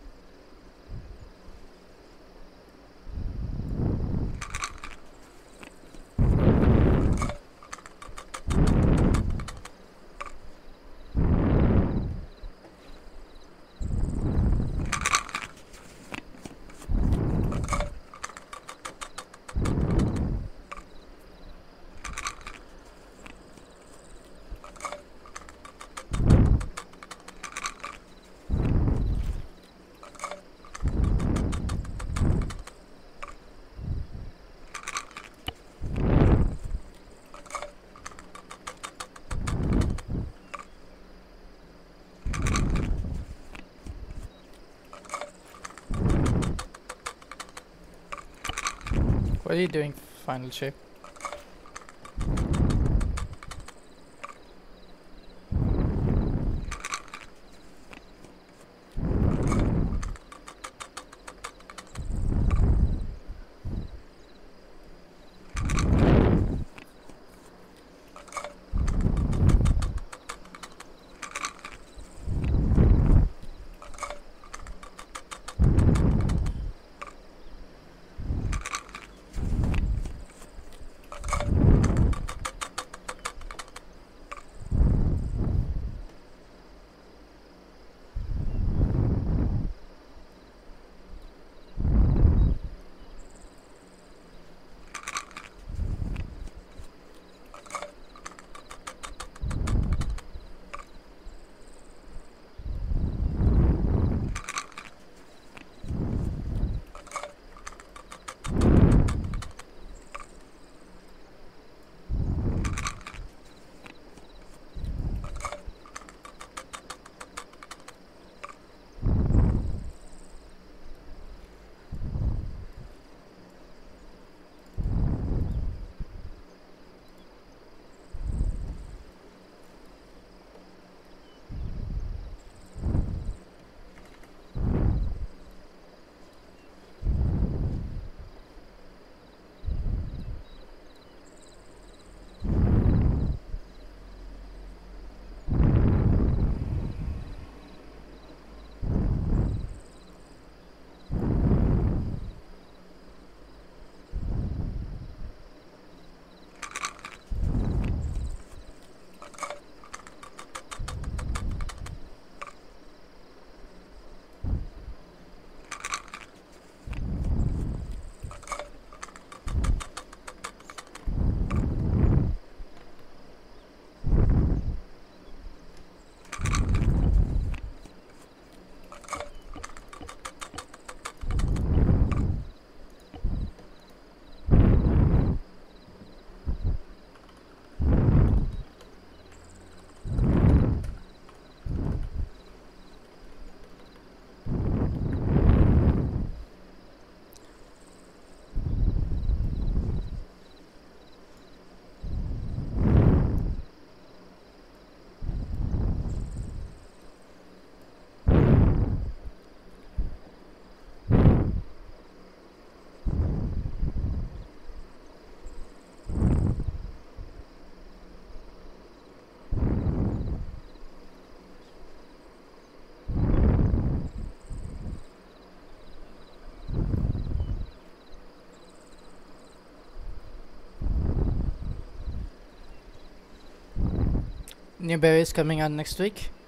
What are you doing, Final Shape? New berries coming out next week.